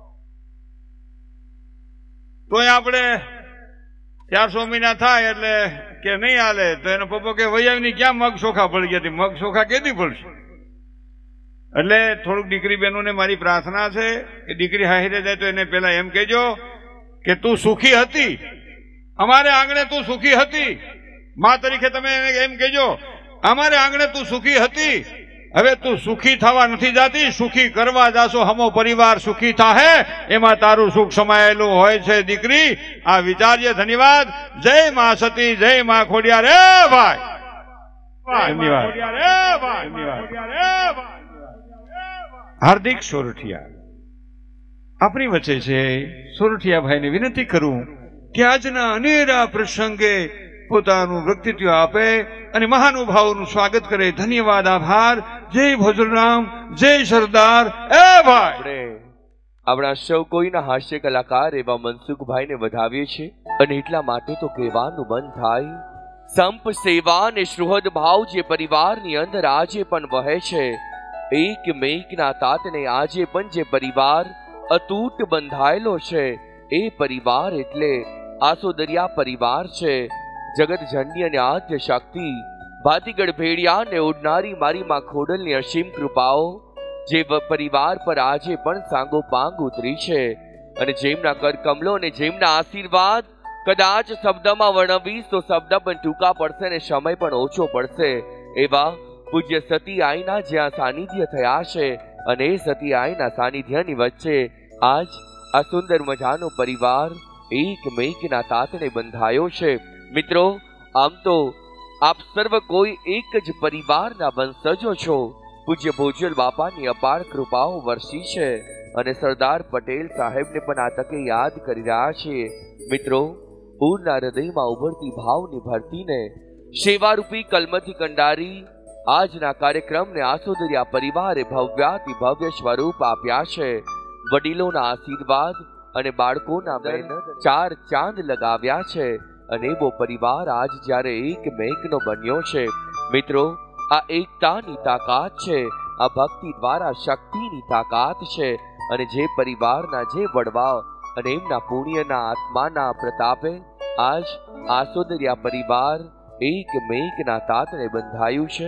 તોય આપણે ચારસો મહિના થાય એટલે કે નહીં હાલે. તો એનો પપ્પો કે વૈયાની ક્યાં મગ ચોખા પડી ગયા હતી, મગ ચોખા કેદી પડશે. એટલે થોડુંક દીકરી બહેનોને મારી પ્રાર્થના છે કે દીકરી હાહિરે જાય તો એને પેલા એમ કહેજો કે તું સુખી હતી, અમારે આંગણે તું સુખી હતી. મા તરીકે તમે એને એમ કહેજો અમારે આંગણે તું સુખી હતી, હવે તું સુખી થવા નથી જાતી, સુખી કરવા જાશો. હમો પરિવાર સુખી થાહે એમાં તારું સુખ સમાયેલું હોય છે દીકરી. આ વિચારજે. ધન્યવાદ. જય મા સતી, જય મા ખોડિયાર. રે ભાઈ ધન્યવાદ. હાર્દિક સોરઠિયા આપણી વચ્ચે છે. સોરઠિયા ભાઈને વિનંતી કરું કે આજના અનેરા પ્રસંગે પોતાનું વ્યક્તિત્વ આપે અને મહાનુભાવોનું સ્વાગત કરે. ધન્યવાદ, આભાર. જય ભોજરામ, જય સરદાર. એ ભાઈ આપણા સૌ કોઈના હાસ્ય કલાકાર એવા મનસુખભાઈને વધાવીએ છીએ અને એટલા માટે તો કહેવાનું મન થાય, સંપ સેવા અને સુહૃદ ભાવ જે પરિવારની અંદર આજે પણ વહે છે, એક મેકના તાતને આજે પણ જે પરિવાર અતૂટ બંધાયેલો છે, એ પરિવાર એટલે આસોદરિયા પરિવાર છે. જગત જનની અને આદ્ય શક્તિ ભાતીગઢ ભેડિયાને ઉડનારી મારી માં ખોડલની અસીમ કૃપાઓ જે પરિવાર પર આજે પણ સાંગો પાંગ ઉતરી છે અને જેમના કર કમલો અને જેમના આશીર્વાદ કદાચ શબ્દમાં વર્ણવીશ તો શબ્દ પણ ટૂંકા પડશે અને સમય પણ ઓછો પડશે, એવા પૂજ્ય સતી આઈના જ્યાં સાનિધ્ય થયા છે અને એ સતી આઈના સાનિધ્યની વચ્ચે આજ આ સુંદર મજાનો પરિવાર એક મેકના તાતણે બંધાયો છે. મિત્રો, આમ તો આપ સર્વ કોઈ એક જ પરિવારના વંશજો છો. પૂજ્ય ભોજલ બાપાની અપાર કૃપાઓ વરસી છે અને સરદાર પટેલ સાહેબને પણ આ તકે યાદ કરી રહ્યા છીએ. મિત્રો, પૂરના હૃદયમાં ઉભરતી ભાવની ભરતીને સેવારૂપી કલમથી કંડારી આજના કાર્યક્રમને આસોદરિયા પરિવારે ભવ્યાતિ ભવ્ય સ્વરૂપ આપ્યા છે. વડીલોના આશીર્વાદ અને બાળકોના મહેનત ચાર ચાંદ લગાવ્યા છે અને એવો પરિવાર આજ જ્યારે એક મેકનો બન્યો છે. મિત્રો, આ એકતાની તાકાત છે, આ ભક્તિ દ્વારા શક્તિની તાકાત છે અને જે પરિવારના જે વડવા અને એમના પુણ્યના આત્માના પ્રતાપે આજ આસોદરિયા પરિવાર એક મેકના તાતણે બંધાયું છે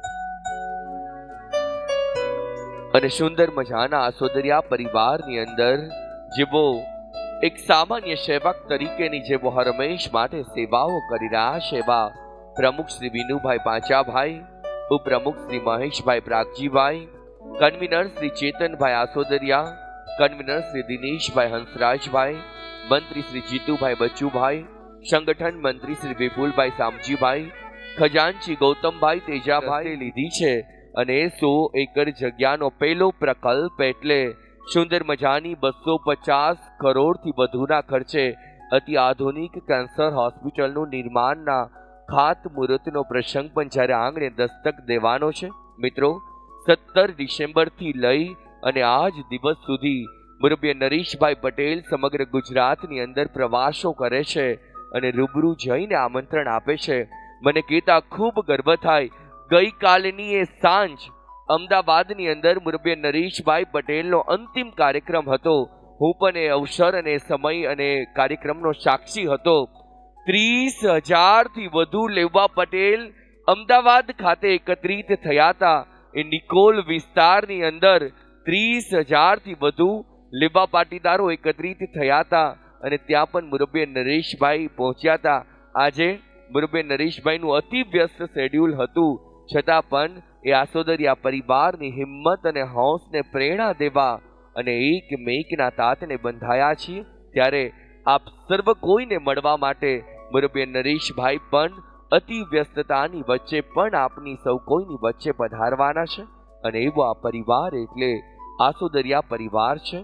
અને સુંદર મજાના આસોદરિયા પરિવારની અંદર જેવો એક સામાન્ય સેવક તરીકેની જેવો હરમેશ માટે સેવાઓ કરી રહ્યા છે એવા પ્રમુખ શ્રી વિનુભાઈ પાંચાભાઈ, ઉપપ્રમુખ શ્રી મહેશભાઈ પ્રાગજીભાઈ, કન્વીનર શ્રી ચેતનભાઈ આસોદરિયા, કન્વીનર શ્રી દિનેશભાઈ હંસરાજભાઈ, મંત્રી શ્રી જીતુભાઈ બચ્ચુભાઈ, સંગઠન મંત્રી શ્રી વિપુલભાઈ સામજીભાઈ, ખજાનચી ગૌતમભાઈ તેજાભાઈ લીધી છે અને સો એકર જગ્યાનો પહેલો પ્રકલ્પ એટલે સુંદર મજાની બસો પચાસ કરોડથી વધુના ખર્ચે અતિ આધુનિક કેન્સર હોસ્પિટલનું નિર્માણના ખાતમુહૂર્તનો પ્રસંગ પણ જ્યારે આંગણે દસ્તક દેવાનો છે. મિત્રો, સત્તર ડિસેમ્બરથી લઈ અને આજ દિવસ સુધી મુરબ્બી નરેશભાઈ પટેલ સમગ્ર ગુજરાતની અંદર પ્રવાસો કરે છે અને રૂબરૂ જઈને આમંત્રણ આપે છે. મને કહેતા ખૂબ ગર્વ થાય, ગઈકાલની એ સાંજ અમદાવાદની અંદર મુરબ્બી નરેશભાઈ પટેલનો અંતિમ કાર્યક્રમ હતો. હું પણ એ અવસર અને સમય અને કાર્યક્રમનો સાક્ષી હતો. ત્રીસ હજારથી વધુ લેવા પટેલ અમદાવાદ ખાતે એકત્રિત થયા હતા. એ નિકોલ વિસ્તારની અંદર ત્રીસ હજારથી વધુ લેવા પાટીદારો એકત્રિત થયા હતા અને ત્યાં પણ મુરબ્બી નરેશભાઈ પહોંચ્યા હતા. આજે મુરબ્બી નરેશભાઈનું અતિ વ્યસ્ત શેડ્યુલ હતું, છતાં પણ એ આસોદરિયા પરિવારની હિંમત અને હૌસને પ્રેરણા દેવા અને એક મેકના તાતને બંધાયા છીએ. ત્યારે આપ સર્વ કોઈને મળવા માટે મુરબ્બી નરેશભાઈ પણ અતિ વ્યસ્તતાની વચ્ચે પણ આપની સૌ કોઈની વચ્ચે પધારવાના છે અને એવો આ પરિવાર એટલે આસોદરિયા પરિવાર છે.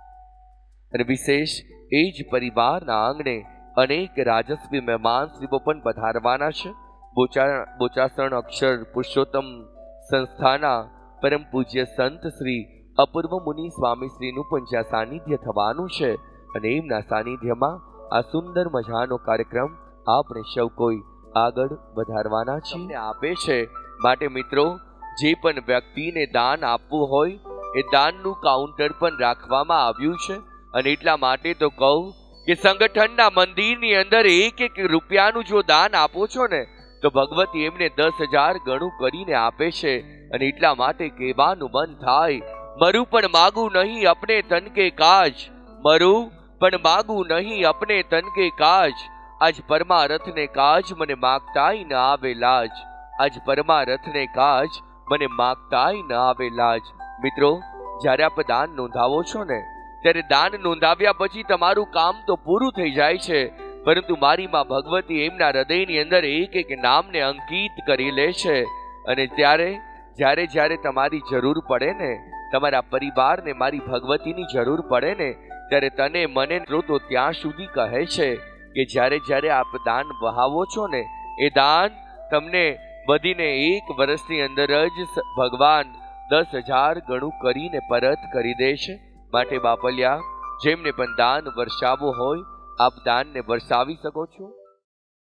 અને વિશેષ એ જ પરિવારના આંગણે અનેક રાજસ્વી મહેમાનશ્રીઓ પણ પધારવાના છે. બોચા બોચાસણ અક્ષર પુરુષોત્તમ સંસ્થાના પરમ પૂજ્ય સંત શ્રી અપૂર્વ મુનિ સ્વામી શ્રીનું પણ જ્યાં સાનિધ્ય થવાનું છે અને એમના સાનિધ્યમાં આ સુંદર મજાનો કાર્યક્રમ આપણે સૌ કોઈ આગળ વધારવાના છીએ આપે છે. માટે મિત્રો, જે પણ વ્યક્તિને દાન આપવું હોય એ દાનનું કાઉન્ટર પણ રાખવામાં આવ્યું છે અને એટલા માટે તો કહું કે સંગઠનના મંદિરની અંદર એક એક રૂપિયાનું જો દાન આપો છો ને તો ભગવતી એમને દસ હજાર ગણું કરીને આપે છે અને એટલા માટે કહેવાનું મન થાય, મરું પણ માગું નહીં અપને તન કે કાજ, મરું પણ માગું નહીં અપને તન કે કાજ, આજ પરમારથને કાજ મને માગતાય ન આવે લાજ, આજ પરમારથને કાજ મને માગતાય ન આવે લાજ. મિત્રો, જ્યારે આપ દાન નોંધાવો છો ને ત્યારે દાન નોંધાવ્યા પછી તમારું કામ તો પૂરું થઈ જાય છે, પરંતુ મારી માં ભગવતી એમના હૃદયની અંદર એક એક નામને અંકિત કરી લે છે અને ત્યારે જ્યારે જ્યારે તમારી જરૂર પડે ને, તમારા પરિવારને મારી ભગવતીની જરૂર પડે ને ત્યારે તને મને તો ત્યાં સુધી કહે છે કે જ્યારે જ્યારે આપ દાન વહાવો છો ને એ દાન તમને વધીને એક વર્ષની અંદર જ ભગવાન દસ હજાર ગણું કરીને પરત કરી દે છે. માટે બાપલિયા જેમને પણ દાન વર્ષાવવું હોય આપ દાનને વરસાવી શકો છો।